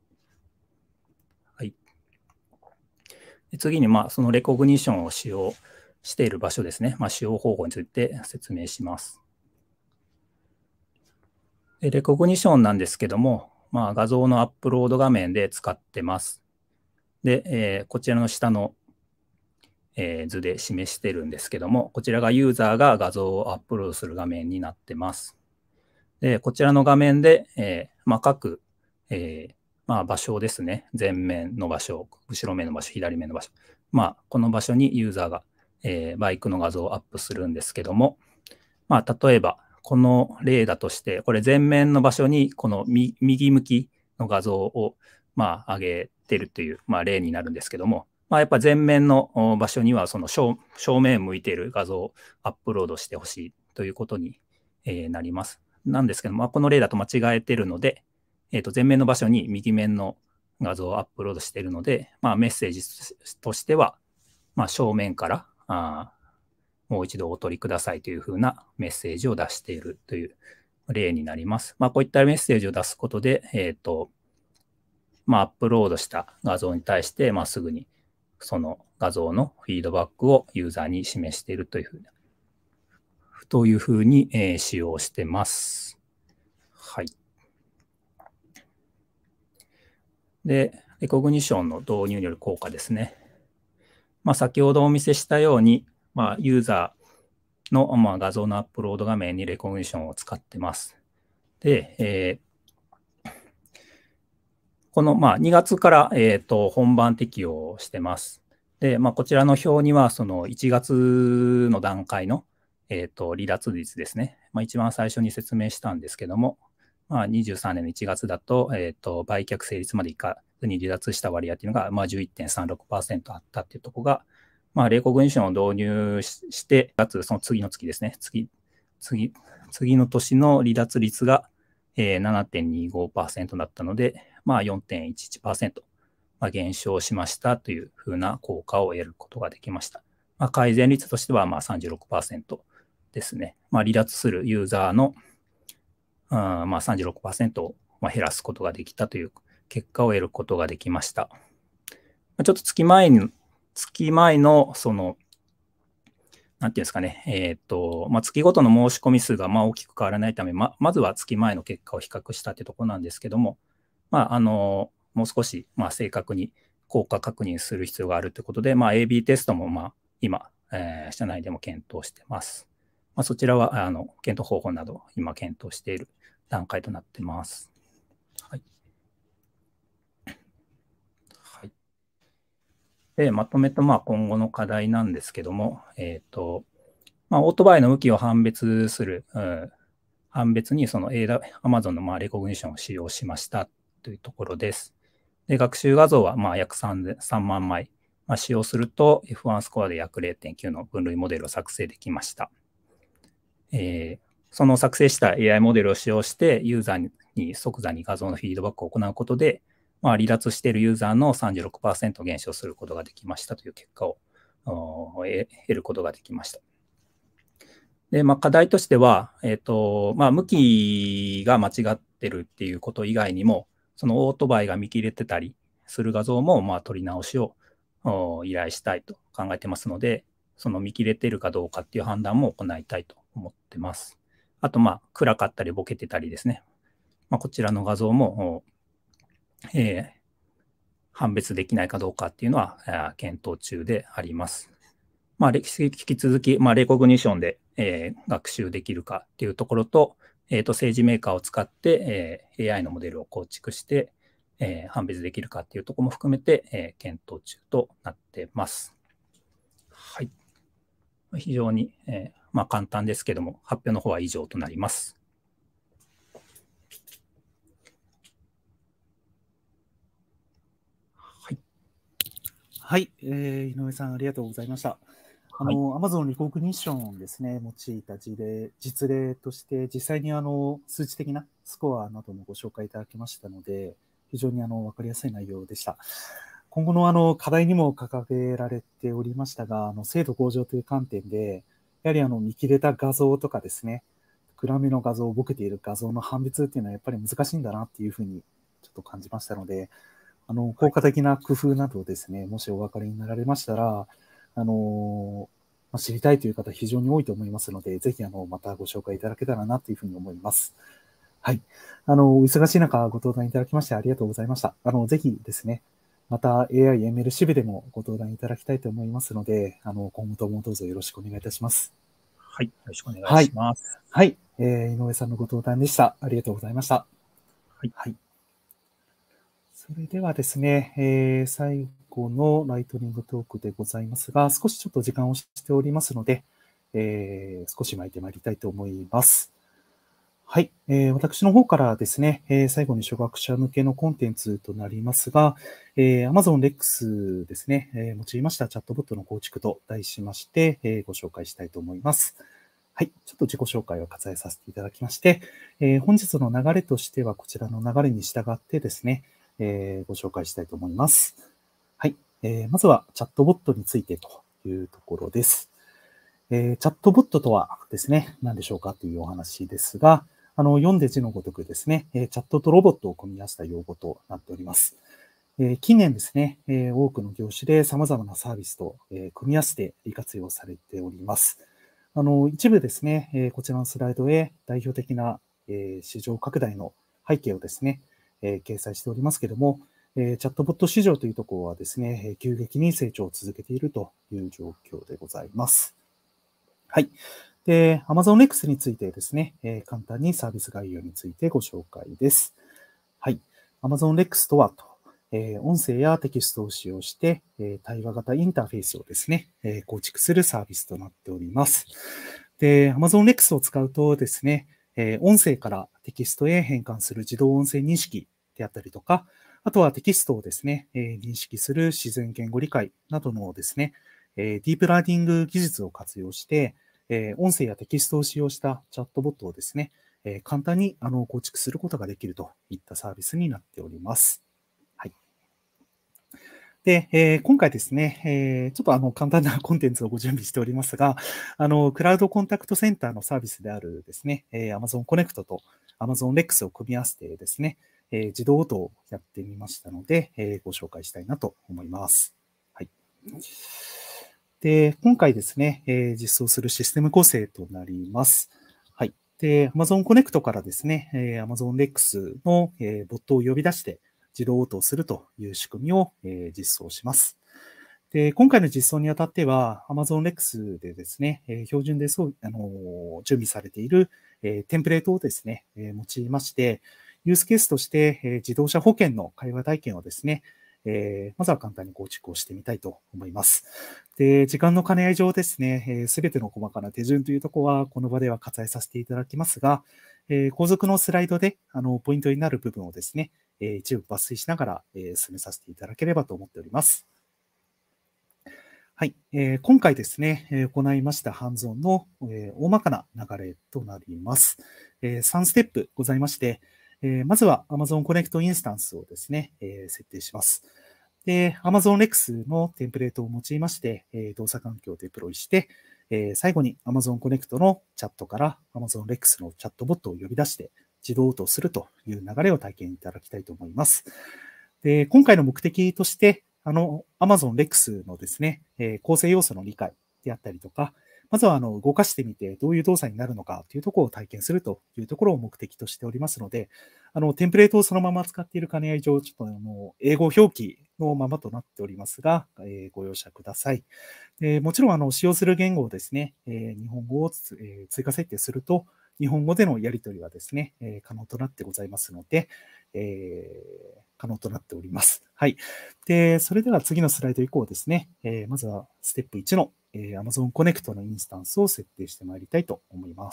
はい、で次に、まあ、そのレコグニションを使用している場所ですね、まあ、使用方法について説明します。 でレコグニションなんですけども、まあ、画像のアップロード画面で使ってます。で、えー、こちらの下の、えー、図で示してるんですけども、こちらがユーザーが画像をアップロードする画面になってます。で、こちらの画面で、えーまあ、各、えーまあ、場所ですね。前面の場所、後ろ面の場所、左面の場所。まあ、この場所にユーザーが、えーバイクの画像をアップするんですけども、まあ、例えば、この例だとして、これ前面の場所にこの右向きの画像を、まあ、上げてるという、まあ、例になるんですけども、まあ、やっぱ前面の場所にはその 正, 正面向いている画像をアップロードしてほしいということに、えーなります。なんですけども、まあ、この例だと間違えてるので、えーと、前面の場所に右面の画像をアップロードしているので、まあ、メッセージとしては、まあ、正面からあもう一度お取りくださいというふうなメッセージを出しているという例になります。まあ、こういったメッセージを出すことで、えっと、まあ、アップロードした画像に対して、まあ、すぐにその画像のフィードバックをユーザーに示しているというふうな、というふうに、えー、使用してます。はい。で、レコグニションの導入による効果ですね。まあ、先ほどお見せしたように、まあ、ユーザーの、まあ、画像のアップロード画面にレコグニションを使ってます。で、えー、この、まあ、にがつから、えーと、本番適用してます。で、まあ、こちらの表には、そのいちがつの段階の、えーと、離脱率ですね。まあ、一番最初に説明したんですけども、まあ、にじゅうさんねんのいちがつだと、えーと、売却成立までいかずに離脱した割合というのが、まあ、じゅういってんさんろくパーセント あったっていうところが、まあ、レコグニションを導入して、かつその次の月ですね、次、次、次の年の離脱率が、えー、ななてんにごパーセント だったので、まあ、よんてんいちいちパーセント、まあ、減少しましたというふうな効果を得ることができました。まあ、改善率としてはまあ さんじゅうろくパーセント ですね。まあ、離脱するユーザーの、うん、まあ さんじゅうろくパーセント を減らすことができたという結果を得ることができました。ちょっと月前に、月前のその、なんていうんですかね、えっと、まあ、月ごとの申し込み数がまあ大きく変わらないため、ままずは月前の結果を比較したというところなんですけども、まあ、あの、もう少しまあ正確に効果確認する必要があるということで、まあ、エービー テストもまあ今、えー、社内でも検討しています。まあ、そちらはあの検討方法など今検討している段階となっています。はい。はい、で、まとめとまあ今後の課題なんですけども、えっと、まあ、オートバイの向きを判別する、うん、判別にその Amazon のまあレコグニションを使用しましたというところです。で、学習画像はまあ約さんまんまい、まあ、使用すると エフワン スコアで約 れいてんきゅうの分類モデルを作成できました。えー、その作成した エーアイ モデルを使用してユーザーに即座に画像のフィードバックを行うことで、まあ、離脱しているユーザーの さんじゅうろくパーセント 減少することができましたという結果を得ることができました。で、まあ、課題としては、えっと、まあ、向きが間違ってるっていうこと以外にも、そのオートバイが見切れてたりする画像も、まあ、取り直しを依頼したいと考えてますので、その見切れてるかどうかっていう判断も行いたいと思ってます。あと、まあ、暗かったりボケてたりですね。まあ、こちらの画像も、えー、判別できないかどうかっていうのは検討中であります。まあ、引き続き、まあ、レコグニションで、えー、学習できるかっていうところと、えーと、政治メーカーを使って、えー、エーアイ のモデルを構築して、えー、判別できるかっていうところも含めて、えー、検討中となってます。はい。非常に、えーまあ、簡単ですけども、発表の方は以上となります。はい。 はい、えー、井上さん、ありがとうございました。あの、はい、Amazon リコグニションですね、用いた事例、実例として、実際にあの、数値的なスコアなどもご紹介いただきましたので、非常にあの、わかりやすい内容でした。今後のあの、課題にも掲げられておりましたが、あの、精度向上という観点で、やはりあの、見切れた画像とかですね、暗めの画像、ボケている画像の判別っていうのはやっぱり難しいんだなっていうふうにちょっと感じましたので、あの、効果的な工夫などですね、もしお分かりになられましたら、あの、まあ、知りたいという方非常に多いと思いますので、ぜひあの、またご紹介いただけたらなというふうに思います。 はい。あの、お忙しい中ご登壇いただきましてありがとうございました。あの、ぜひですね、また エーアイ、エムエル 支部でもご登壇いただきたいと思いますので、あの、今後ともどうぞよろしくお願いいたします。 はい。よろしくお願いします。 はい。はい、えー、井上さんのご登壇でした。ありがとうございました。 はい。 はい。それではですね、えー、最後のライトニングトークでございますが、少しちょっと時間をしておりますので、えー、少し巻いてまいりたいと思います。はい、えー。私の方からですね、えー、最後に初学者向けのコンテンツとなりますが、えー、Amazon Lex ですね、えー、用いましたチャットボットの構築と題しまして、えー、ご紹介したいと思います。はい、ちょっと自己紹介を割愛させていただきまして、えー、本日の流れとしてはこちらの流れに従ってですね、えー、ご紹介したいと思います。はい、えー、まずはチャットボットについてというところです。えー、チャットボットとはですね、何でしょうかというお話ですが、あの、読んで字のごとくですね、チャットとロボットを組み合わせた用語となっております。えー、近年ですね、えー、多くの業種で様々なサービスと、えー、組み合わせて利活用されております。あの、一部ですね、えー、こちらのスライドへ代表的な、えー、市場拡大の背景をですね、えー、掲載しておりますけれども、えー、チャットボット市場というところはですね、急激に成長を続けているという状況でございます。はい。で、Amazon Lex についてですね、えー、簡単にサービス概要についてご紹介です。はい。Amazon Lex とはと、えー、音声やテキストを使用して、えー、対話型インターフェースをですね、えー、構築するサービスとなっております。で、Amazon Lex を使うとですね、えー、音声からテキストへ変換する自動音声認識であったりとか、あとはテキストをですね、えー、認識する自然言語理解などのですね、えー、ディープラーニング技術を活用して、えー、音声やテキストを使用したチャットボットをですね、えー、簡単にあの構築することができるといったサービスになっております。はい。で、えー、今回ですね、えー、ちょっとあの簡単なコンテンツをご準備しておりますが、あの、クラウドコンタクトセンターのサービスであるですね、えー、Amazon Connect と Amazon Lex を組み合わせてですね、えー、自動応答をやってみましたので、えー、ご紹介したいなと思います。はい。で、今回ですね、えー、実装するシステム構成となります。はい。で、Amazon Connect からですね、えー、Amazon Lex の、えー、ボットを呼び出して自動応答するという仕組みを、えー、実装します。で、今回の実装にあたっては、Amazon Lex でですね、えー、標準でそう、あのー、準備されている、えー、テンプレートをですね、えー、用いまして、ユースケースとして、えー、自動車保険の会話体験をですね、えー、まずは簡単に構築をしてみたいと思います。で、時間の兼ね合い上ですね、す、え、べ、ての細かな手順というところは、この場では割愛させていただきますが、えー、後続のスライドで、あの、ポイントになる部分をですね、えー、一部抜粋しながら、えー、進めさせていただければと思っております。はい、えー、今回ですね、えー、行いましたハンズオンの、えー、大まかな流れとなります。えー、さんステップございまして、えー、まずは Amazon Connect インスタンスをですね、えー、設定します。で、Amazon Lex のテンプレートを用いまして、えー、動作環境をデプロイして、えー、最後に Amazon Connect のチャットから Amazon Lex のチャットボットを呼び出して自動応答するという流れを体験いただきたいと思います。で、今回の目的として、あの、Amazon Lex のですね、えー、構成要素の理解であったりとか、まずはあの動かしてみてどういう動作になるのかというところを体験するというところを目的としておりますので、あのテンプレートをそのまま使っている兼ね合い上、ちょっとあの英語表記のままとなっておりますが、えー、ご容赦ください。でもちろんあの使用する言語をですね、えー、日本語を、えー、追加設定すると、日本語でのやり取りはですね、えー、可能となってございますので、えー、可能となっております。はい。で、それでは次のスライド以降ですね、えー、まずはステップいちの、えー、Amazon Connect のインスタンスを設定してまいりたいと思います。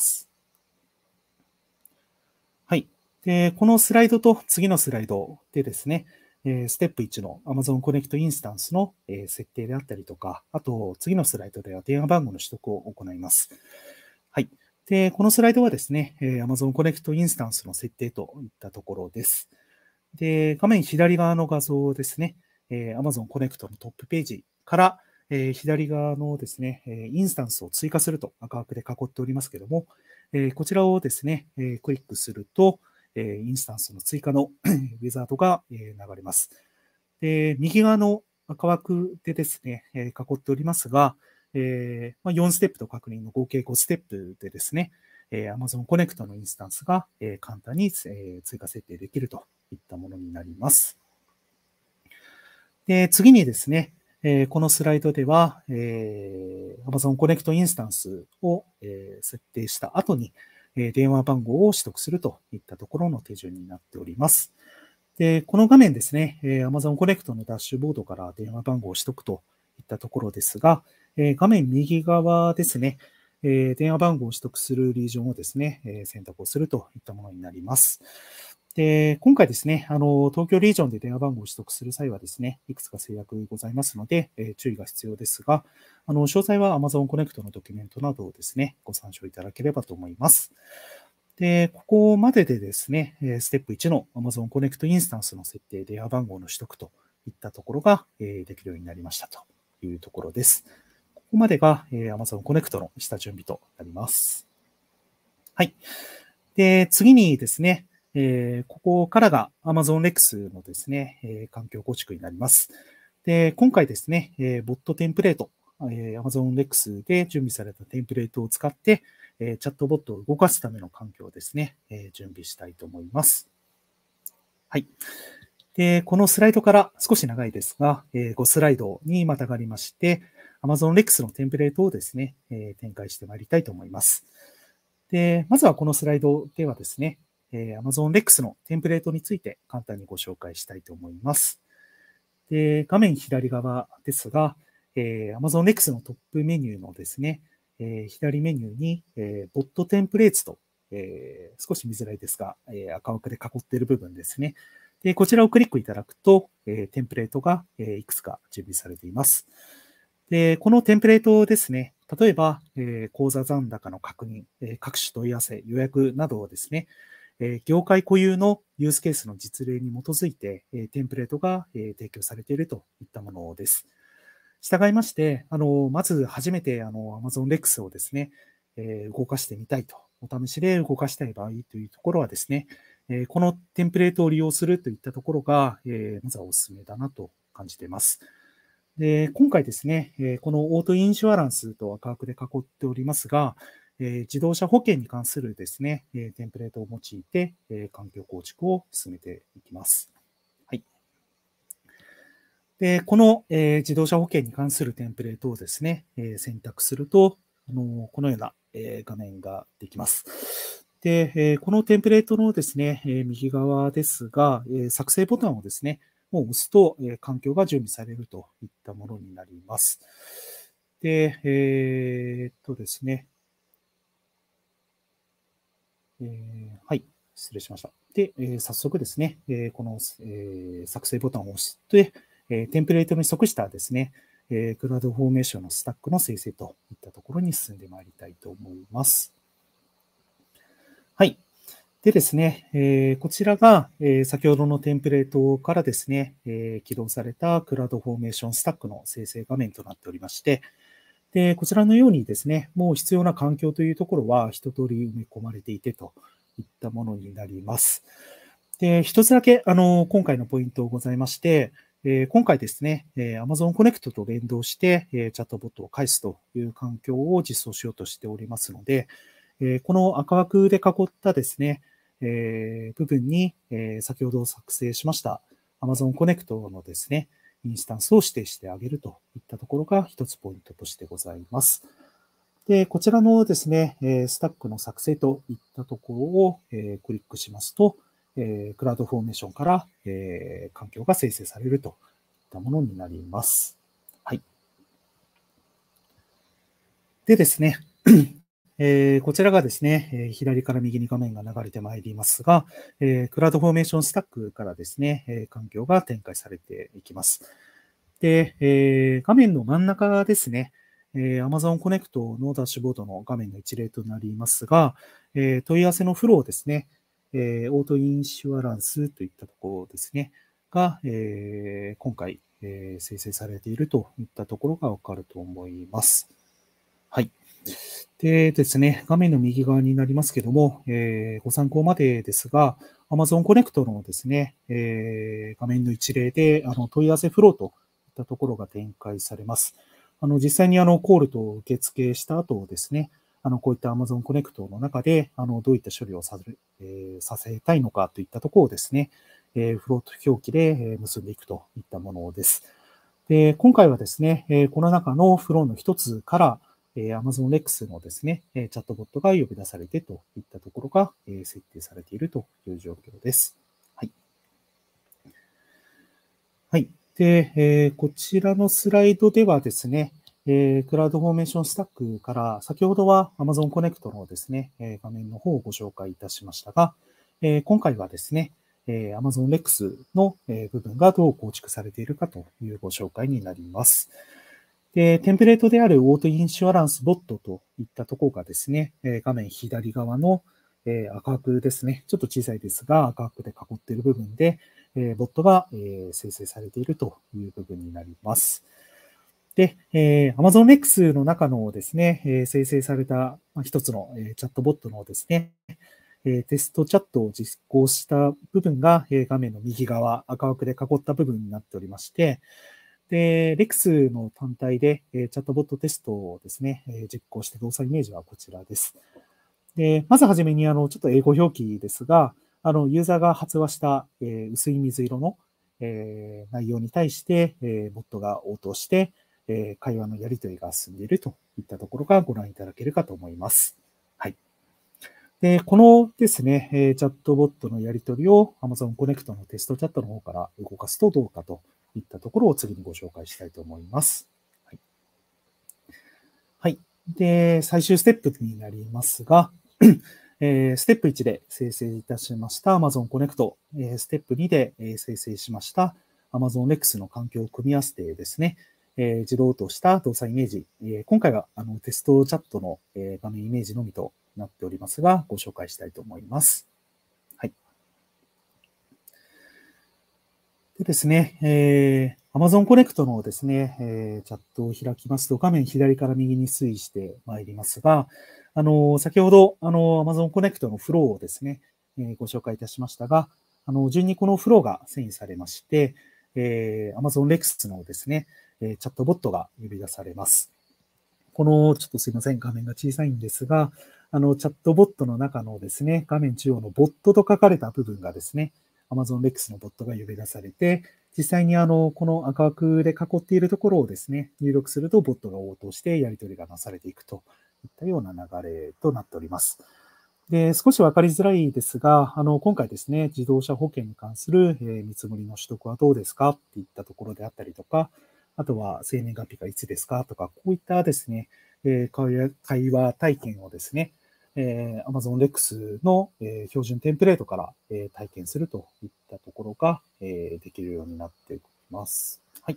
はい。で、このスライドと次のスライドでですね、えー、ステップいちの Amazon Connect インスタンスの、えー、設定であったりとか、あと次のスライドでは電話番号の取得を行います。はい。で、このスライドはですね、えー、Amazon Connect インスタンスの設定といったところです。で、画面左側の画像ですね、えー、Amazon Connect のトップページから、えー、左側のですね、インスタンスを追加すると赤枠で囲っておりますけども、えー、こちらをですね、えー、クリックすると、えー、インスタンスの追加のウィザードが、えー、流れます。で、右側の赤枠でですね、えー、囲っておりますが、えーまあ、よんステップと確認の合計ごステップでですね、 えー、Amazon Connect のインスタンスが、えー、簡単に、えー、追加設定できるといったものになります。で、次にですね、えー、このスライドでは、えー、Amazon Connect インスタンスを、えー、設定した後に、えー、電話番号を取得するといったところの手順になっております。で、この画面ですね、えー、Amazon Connect のダッシュボードから電話番号を取得といったところですが、えー、画面右側ですね、えー、電話番号を取得するリージョンをですね、えー、選択をするといったものになります。で、今回ですね、あの、東京リージョンで電話番号を取得する際はですね、いくつか制約ございますので、えー、注意が必要ですが、あの、詳細は Amazon Connect のドキュメントなどをですね、ご参照いただければと思います。で、ここまででですね、ステップいちの Amazon Connect インスタンスの設定、電話番号の取得といったところができるようになりましたというところです。ここまでが Amazon Connect の下準備となります。はい。で、次にですね、ここからが Amazon Lex のですね、環境構築になります。で、今回ですね、ボットテンプレート、Amazon Lex で準備されたテンプレートを使って、チャットボットを動かすための環境をですね、準備したいと思います。はい。で、このスライドから少し長いですが、ごスライドにまたがりまして、Amazon Lex のテンプレートをですね、展開してまいりたいと思います。で、まずはこのスライドではですね、Amazon Lex のテンプレートについて簡単にご紹介したいと思います。で、画面左側ですが、Amazon Lex のトップメニューのですね、えー、左メニューに、えー、ボットテンプレートと、えー、少し見づらいですが、えー、赤枠で囲っている部分ですね。で、こちらをクリックいただくと、えー、テンプレートが、えー、いくつか準備されています。で、このテンプレートですね、例えば、えー、口座残高の確認、えー、各種問い合わせ、予約などをですね、えー、業界固有のユースケースの実例に基づいて、えー、テンプレートが、えー、提供されているといったものです。従いまして、あの、まず初めてあの Amazon Lex をですね、えー、動かしてみたいと、お試しで動かしたい場合というところはですね、えー、このテンプレートを利用するといったところが、えー、まずはお勧めだなと感じています。で、今回ですね、えー、このオートインシュアランスと赤枠で囲っておりますが、えー、自動車保険に関するですね、えー、テンプレートを用いて、えー、環境構築を進めていきます。で、この、えー、自動車保険に関するテンプレートをですね、えー、選択すると、あのこのような、えー、画面ができます。で、えー、このテンプレートのですね、えー、右側ですが、えー、作成ボタンをですね、もう押すと、えー、環境が準備されるといったものになります。で、えー、っとですね、えー、はい、失礼しました。で、えー、早速ですね、えー、この、えー、作成ボタンを押して、えー、テンプレートに即したですね、えー、クラウドフォーメーションのスタックの生成といったところに進んでまいりたいと思います。はい。でですね、えー、こちらが、えー、先ほどのテンプレートからですね、えー、起動されたクラウドフォーメーションスタックの生成画面となっておりまして、で、こちらのようにですね、もう必要な環境というところは一通り埋め込まれていてといったものになります。で、一つだけ、あの、今回のポイントございまして、えー、今回ですね、えー、Amazon Connect と連動して、えー、チャットボットを返すという環境を実装しようとしておりますので、えー、この赤枠で囲ったですね、えー、部分に、えー、先ほど作成しました Amazon Connect のですね、インスタンスを指定してあげるといったところが一つポイントとしてございます。で、こちらのですね、スタックの作成といったところをクリックしますと、クラウドフォーメーションから環境が生成されるといったものになります。はい。でですね、えー、こちらがですね、えー、左から右に画面が流れてまいりますが、えー、クラウドフォーメーションスタックからですね、えー、環境が展開されていきます。で、えー、画面の真ん中ですね、えー、Amazon Connect のダッシュボードの画面の一例となりますが、えー、問い合わせのフローですね、えー、オートインシュアランスといったところですね、が、えー、今回、えー、生成されているといったところがわかると思います。はい。でですね、画面の右側になりますけども、えー、ご参考までですが、Amazon Connect のですね、えー、画面の一例で、あの問い合わせフローといったところが展開されます。あの実際にあのコールと受付した後ですね、 あの、こういった Amazon Connect の中で、あの、どういった処理をさせ、えー、させたいのかといったところをですね、えー、フロート表記で結んでいくといったものです。で、今回はですね、えー、この中のフローの一つから、えー、Amazon Lex のですね、チャットボットが呼び出されてといったところが、えー、設定されているという状況です。はい。はい。で、えー、こちらのスライドではですね、えー、クラウドフォーメーションスタックから先ほどは Amazon Connect のですね、えー、画面の方をご紹介いたしましたが、えー、今回はですね、えー、Amazon Lex の、えー、部分がどう構築されているかというご紹介になります。で、テンプレートであるオートインシュアランスボットといったところがですね、えー、画面左側の、えー、赤枠ですね、ちょっと小さいですが赤枠で囲っている部分で、えー、ボットが、えー、生成されているという部分になります。で、えー、Amazon Lex の中のですね、えー、生成された一つの、えー、チャットボットのですね、えー、テストチャットを実行した部分が、えー、画面の右側、赤枠で囲った部分になっておりまして、で、Lex の単体で、えー、チャットボットテストをですね、えー、実行して動作イメージはこちらです。で、まずはじめに、あの、ちょっと英語表記ですが、あの、ユーザーが発話した、えー、薄い水色の、えー、内容に対して、えー、ボットが応答して、えー、会話のやり取りが進んでいるといったところがご覧いただけるかと思います。はい。で、このですね、えー、チャットボットのやり取りを Amazon Connect のテストチャットの方から動かすとどうかといったところを次にご紹介したいと思います。はい。はい、で、最終ステップになりますが、えー、ステップいちで生成いたしました Amazon Connect、えー、ステップにで生成しました Amazon Lex の環境を組み合わせてですね、えー、自動応答した動作イメージ、えー、今回はあのテストチャットの、えー、画面イメージのみとなっておりますが、ご紹介したいと思います。はい。でですね、えー、Amazon Connect のですね、えー、チャットを開きますと、画面左から右に推移してまいりますが、あの、先ほど、あの、Amazon Connect のフローをですね、えー、ご紹介いたしましたが、あの、順にこのフローが遷移されまして、えー、Amazon Lex のですね、チャットボットが呼び出されます。この、ちょっとすいません、画面が小さいんですが、あの、チャットボットの中のですね、画面中央のボットと書かれた部分がですね、Amazon Lex のボットが呼び出されて、実際にあの、この赤枠で囲っているところをですね、入力するとボットが応答してやり取りがなされていくといったような流れとなっております。で、少しわかりづらいですが、あの、今回ですね、自動車保険に関する、えー、見積もりの取得はどうですかっていったところであったりとか、あとは生年月日がいつですかとか、こういったですね、えー、会話体験をですね、えー、Amazon Lex の、えー、標準テンプレートから、えー、体験するといったところが、えー、できるようになっています。はい。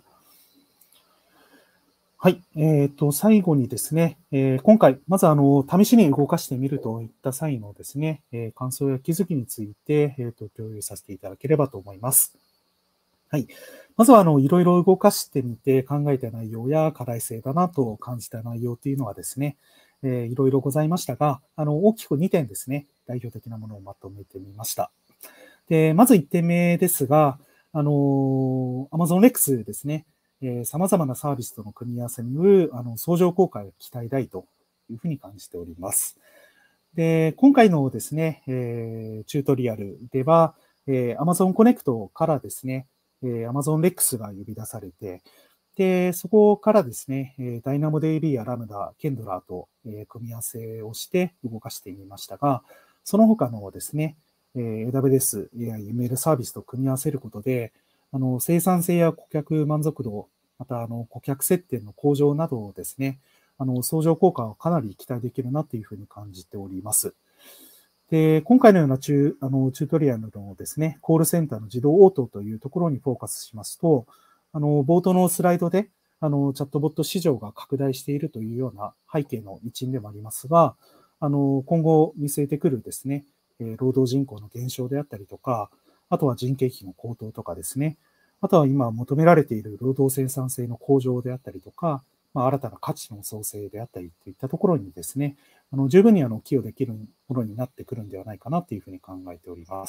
はい。えっと、最後にですね、えー、今回、まずあの、試しに動かしてみるといった際のですね、えー、感想や気づきについて、えっと、共有させていただければと思います。はい。まずは、あの、いろいろ動かしてみて考えた内容や課題性だなと感じた内容というのはですね、えー、いろいろございましたが、あの、大きくにてんですね、代表的なものをまとめてみました。で、まずいってんめですが、あの、Amazon Lex ですね、えー、様々なサービスとの組み合わせによる、あの、相乗効果が期待大というふうに感じております。で、今回のですね、えー、チュートリアルでは、えー、Amazon Connect からですね、えー、Amazon Lex が呼び出されて、で、そこからですね、ダイナモ ディービー やラムダ、ケンドラーと組み合わせをして動かしてみましたが、その他のですね、エーダブリューエス や エムエル サービスと組み合わせることで、あの生産性や顧客満足度、またあの顧客接点の向上などをですね、あの相乗効果をかなり期待できるなというふうに感じております。で、今回のようなチュあのチュートリアルのですね、コールセンターの自動応答というところにフォーカスしますと、あの冒頭のスライドであのチャットボット市場が拡大しているというような背景の一因でもありますが、あの今後見据えてくるですね、労働人口の減少であったりとか、あとは人件費の高騰とかですね、あとは今求められている労働生産性の向上であったりとか、まあ、新たな価値の創生であったりといったところにですね、あの十分にあの寄与できるものになってくるんではないかなというふうに考えております。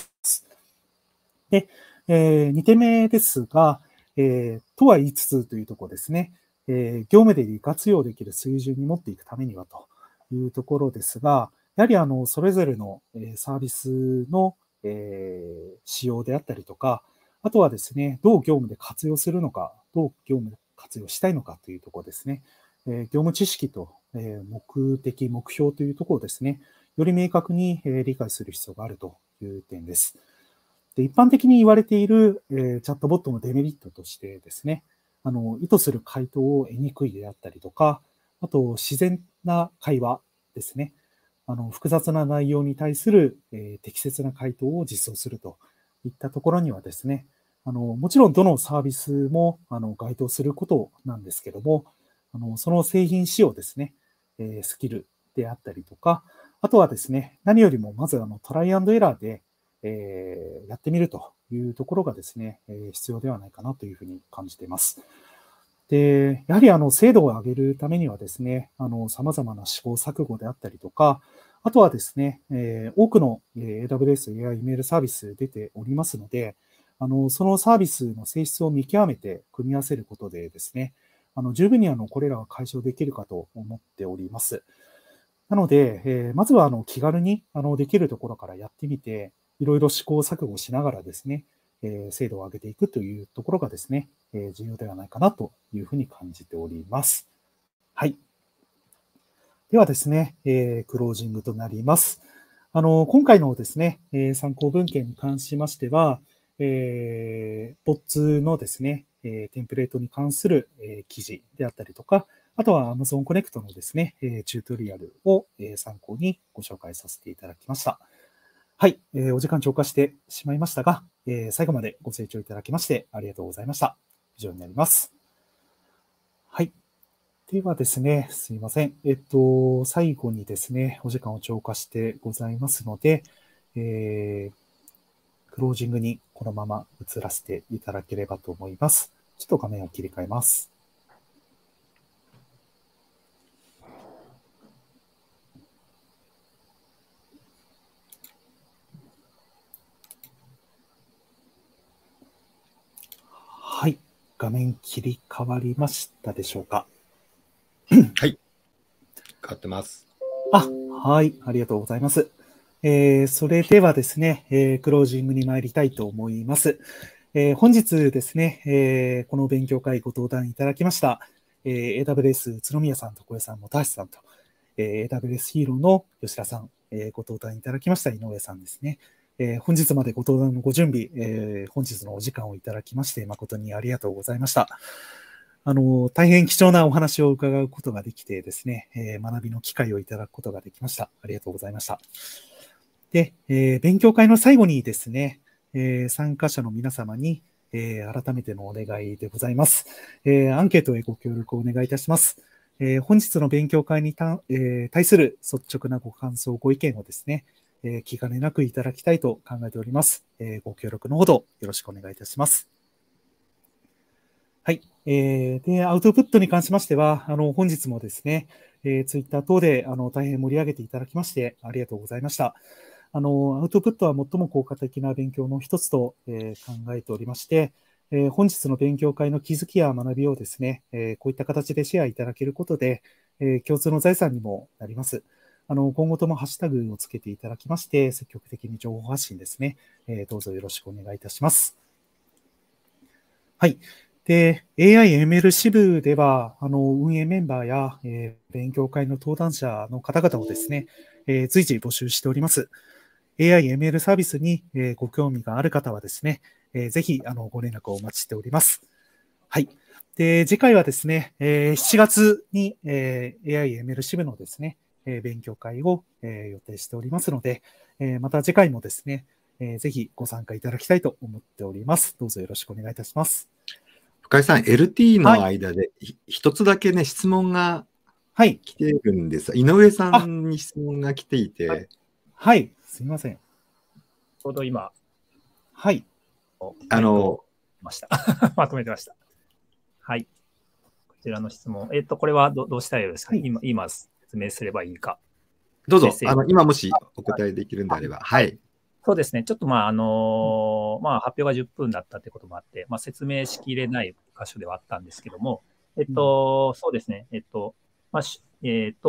で、えー、にてんめですが、えー、とは言いつつというところですね、えー、業務で利活用できる水準に持っていくためにはというところですが、やはりあの、それぞれのえーサービスのえー仕様であったりとか、あとはですね、どう業務で活用するのか、どう業務で活用したいのかというところですね。えー業務知識とえー目的、目標というところをですね、より明確にえー理解する必要があるという点です。で、一般的に言われているえーチャットボットのデメリットとしてですね、あの、意図する回答を得にくいであったりとか、あと、自然な会話ですね。あの、複雑な内容に対する、えー適切な回答を実装するといったところにはですね、あの、もちろんどのサービスも、あの、該当することなんですけども、あの、その製品仕様ですね、えースキルであったりとか、あとはですね、何よりもまずあの、トライアンドエラーで、えーやってみるというところがですね、えー必要ではないかなというふうに感じています。で、やはりあの、精度を上げるためにはですね、あの、様々な試行錯誤であったりとか、あとはですね、えー多くのえー エーダブリューエス エーアイ イメールサービス出ておりますので、あの、そのサービスの性質を見極めて組み合わせることでですね、あの、十分にあの、これらは解消できるかと思っております。なので、えーまずはあの、気軽にあの、できるところからやってみて、いろいろ試行錯誤しながらですね、えー精度を上げていくというところがですね、えー重要ではないかなというふうに感じております。はい。ではですね、えークロージングとなります。あの、今回のですね、えー参考文献に関しましては、えー、ボッツのですね、えーテンプレートに関する、えー記事であったりとか、あとは Amazon Connect のですね、えーチュートリアルを、えー参考にご紹介させていただきました。はい、えーお時間超過してしまいましたが、えー最後までご清聴いただきましてありがとうございました。以上になります。はい。ではですね、すいません。えっと、最後にですね、お時間を超過してございますので、えークロージングにこのまま移らせていただければと思います。ちょっと画面を切り替えます。はい。画面切り替わりましたでしょうか。 はい。変わってます。 あ、はい。ありがとうございます。えーそれではですね、えークロージングに参りたいと思います。えー本日ですね、えーこの勉強会ご登壇いただきました、えーエーダブリューエス 宇都宮さん、床屋さん、本橋さんと、えーエーダブリューエス ヒーローの吉田さん、えーご登壇いただきました井上さんですね。えー本日までご登壇のご準備、えー本日のお時間をいただきまして、誠にありがとうございました。あの、大変貴重なお話を伺うことができてですね、えー学びの機会をいただくことができました。ありがとうございました。で、えー勉強会の最後にですね、えー参加者の皆様に、えー改めてのお願いでございます。えーアンケートへご協力をお願いいたします。えー本日の勉強会にた、えー対する率直なご感想、ご意見をですね、えー気兼ねなくいただきたいと考えております。えーご協力のほどよろしくお願いいたします。はい。えーで、アウトプットに関しましては、あの、本日もですね、えー、ツイッター等で、あの、大変盛り上げていただきまして、ありがとうございました。あの、アウトプットは最も効果的な勉強の一つと、えー考えておりまして、えー本日の勉強会の気づきや学びをですね、えーこういった形でシェアいただけることで、えー共通の財産にもなります。あの、今後ともハッシュタグをつけていただきまして、積極的に情報発信ですね、えーどうぞよろしくお願いいたします。はい。で、エーアイエムエル 支部では、あの、運営メンバーや、えー勉強会の登壇者の方々をですね、えー随時募集しております。エーアイエムエル サービスに、えーご興味がある方はですね、えーぜひ、あの、ご連絡をお待ちしております。はい。で、次回はですね、えーしちがつに、えー エーアイエムエル 支部のですね、えー勉強会を、えー予定しておりますので、えーまた次回もですね、えーぜひご参加いただきたいと思っております。どうぞよろしくお願いいたします。 深井さん、エルティー の間でひ一つだけね、質問がはい。 来てるんです。井上さんに質問が来ていて。 はいはい。すみません。 ちょうど今、 はい。 あの、 ましたまとめてました。はい。こちらの質問。えっと、これはどどうしたらよろしいですか、 はい今、今説明すればいいか。 どうぞメッセー、ジあの、今もしお答えできるんであれば。はい。 そうですね。ちょっとまあ、あのーまあ、発表がじゅっぷんだったってこともあって、まあ、説明しきれない箇所ではあったんですけども、えっと、そうですね。えっと、まあ、しえっと、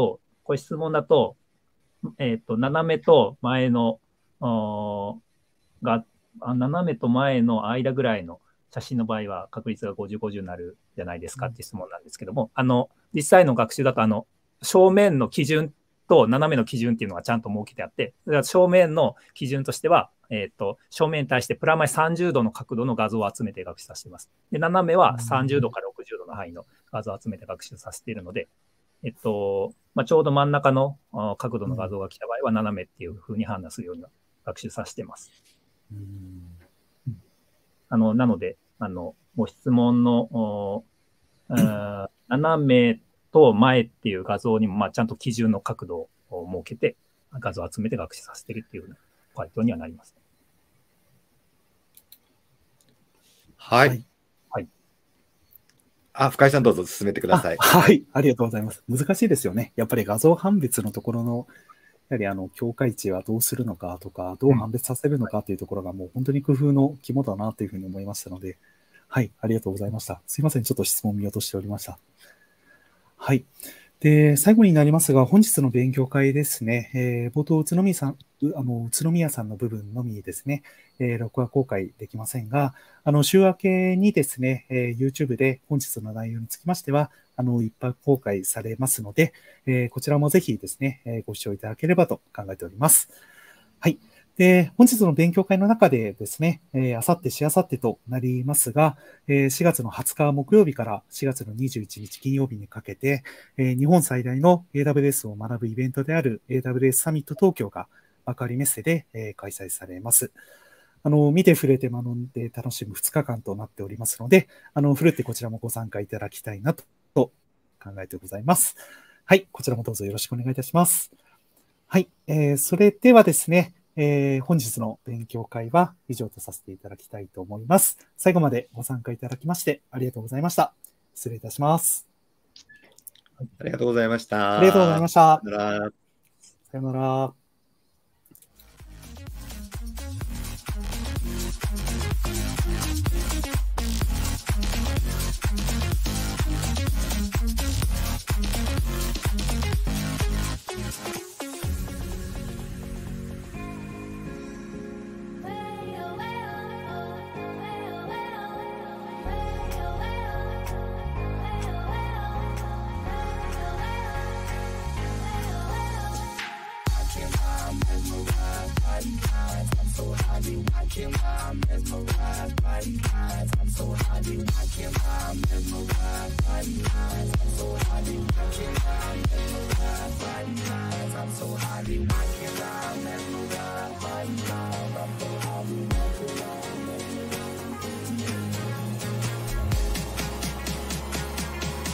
これ質問だと、えっと、斜めと前の、おが、あ斜めと前の間ぐらいの写真の場合は確率がごじゅう、ごじゅうになるじゃないですかっていう質問なんですけども、あの、実際の学習だと、あの、正面の基準と斜めの基準っていうのがちゃんと設けてあって、だから正面の基準としては、えっと、正面に対してプラマイさんじゅうどの角度の画像を集めて学習させています。で、斜めはさんじゅうどからろくじゅうどの範囲の画像を集めて学習させているので、えっと、まあ、ちょうど真ん中の角度の画像が来た場合は斜めっていう風に判断するように学習させています。うん、あの、なので、あの、ご質問の、斜めと前っていう画像にも、まあ、ちゃんと基準の角度を設けて、画像を集めて学習させているっていう回答にはなります。 はい。はいあ、深井さんどうぞ進めてください。 はい、ありがとうございます。難しいですよね。やっぱり画像判別のところの、やはりあの、境界値はどうするのかとか、どう判別させるのかというところがもう本当に工夫の肝だなというふうに思いましたので、はい、ありがとうございました。すいません、ちょっと質問見落としておりました。はい。で、最後になりますが、本日の勉強会ですね、えー、冒頭、宇都宮さん、あの、宇都宮さんの部分のみですね、えー、録画公開できませんが、あの、週明けにですね、えー、YouTube で本日の内容につきましては、あの、一般公開されますので、えー、こちらもぜひですね、えー、ご視聴いただければと考えております。はい。で、本日の勉強会の中でですね、えー、あさって、しあさってとなりますが、えー、しがつのはつか木曜日からしがつのにじゅういちにち金曜日にかけて、えー、日本最大の エーダブリューエス を学ぶイベントである エーダブリューエス サミット東京が幕張メッセで、えー、開催されます。あの、見て触れて学んで楽しむふつかかんとなっておりますので、あの、ふるってこちらもご参加いただきたいなと考えてございます。はい、こちらもどうぞよろしくお願いいたします。はい、えー、それではですね、えー、本日の勉強会は以上とさせていただきたいと思います。最後までご参加いただきましてありがとうございました。失礼いたします。 ありがとうございました。 ありがとうございました。 さよなら。 さよなら。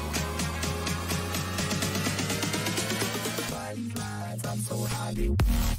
I'm so happy.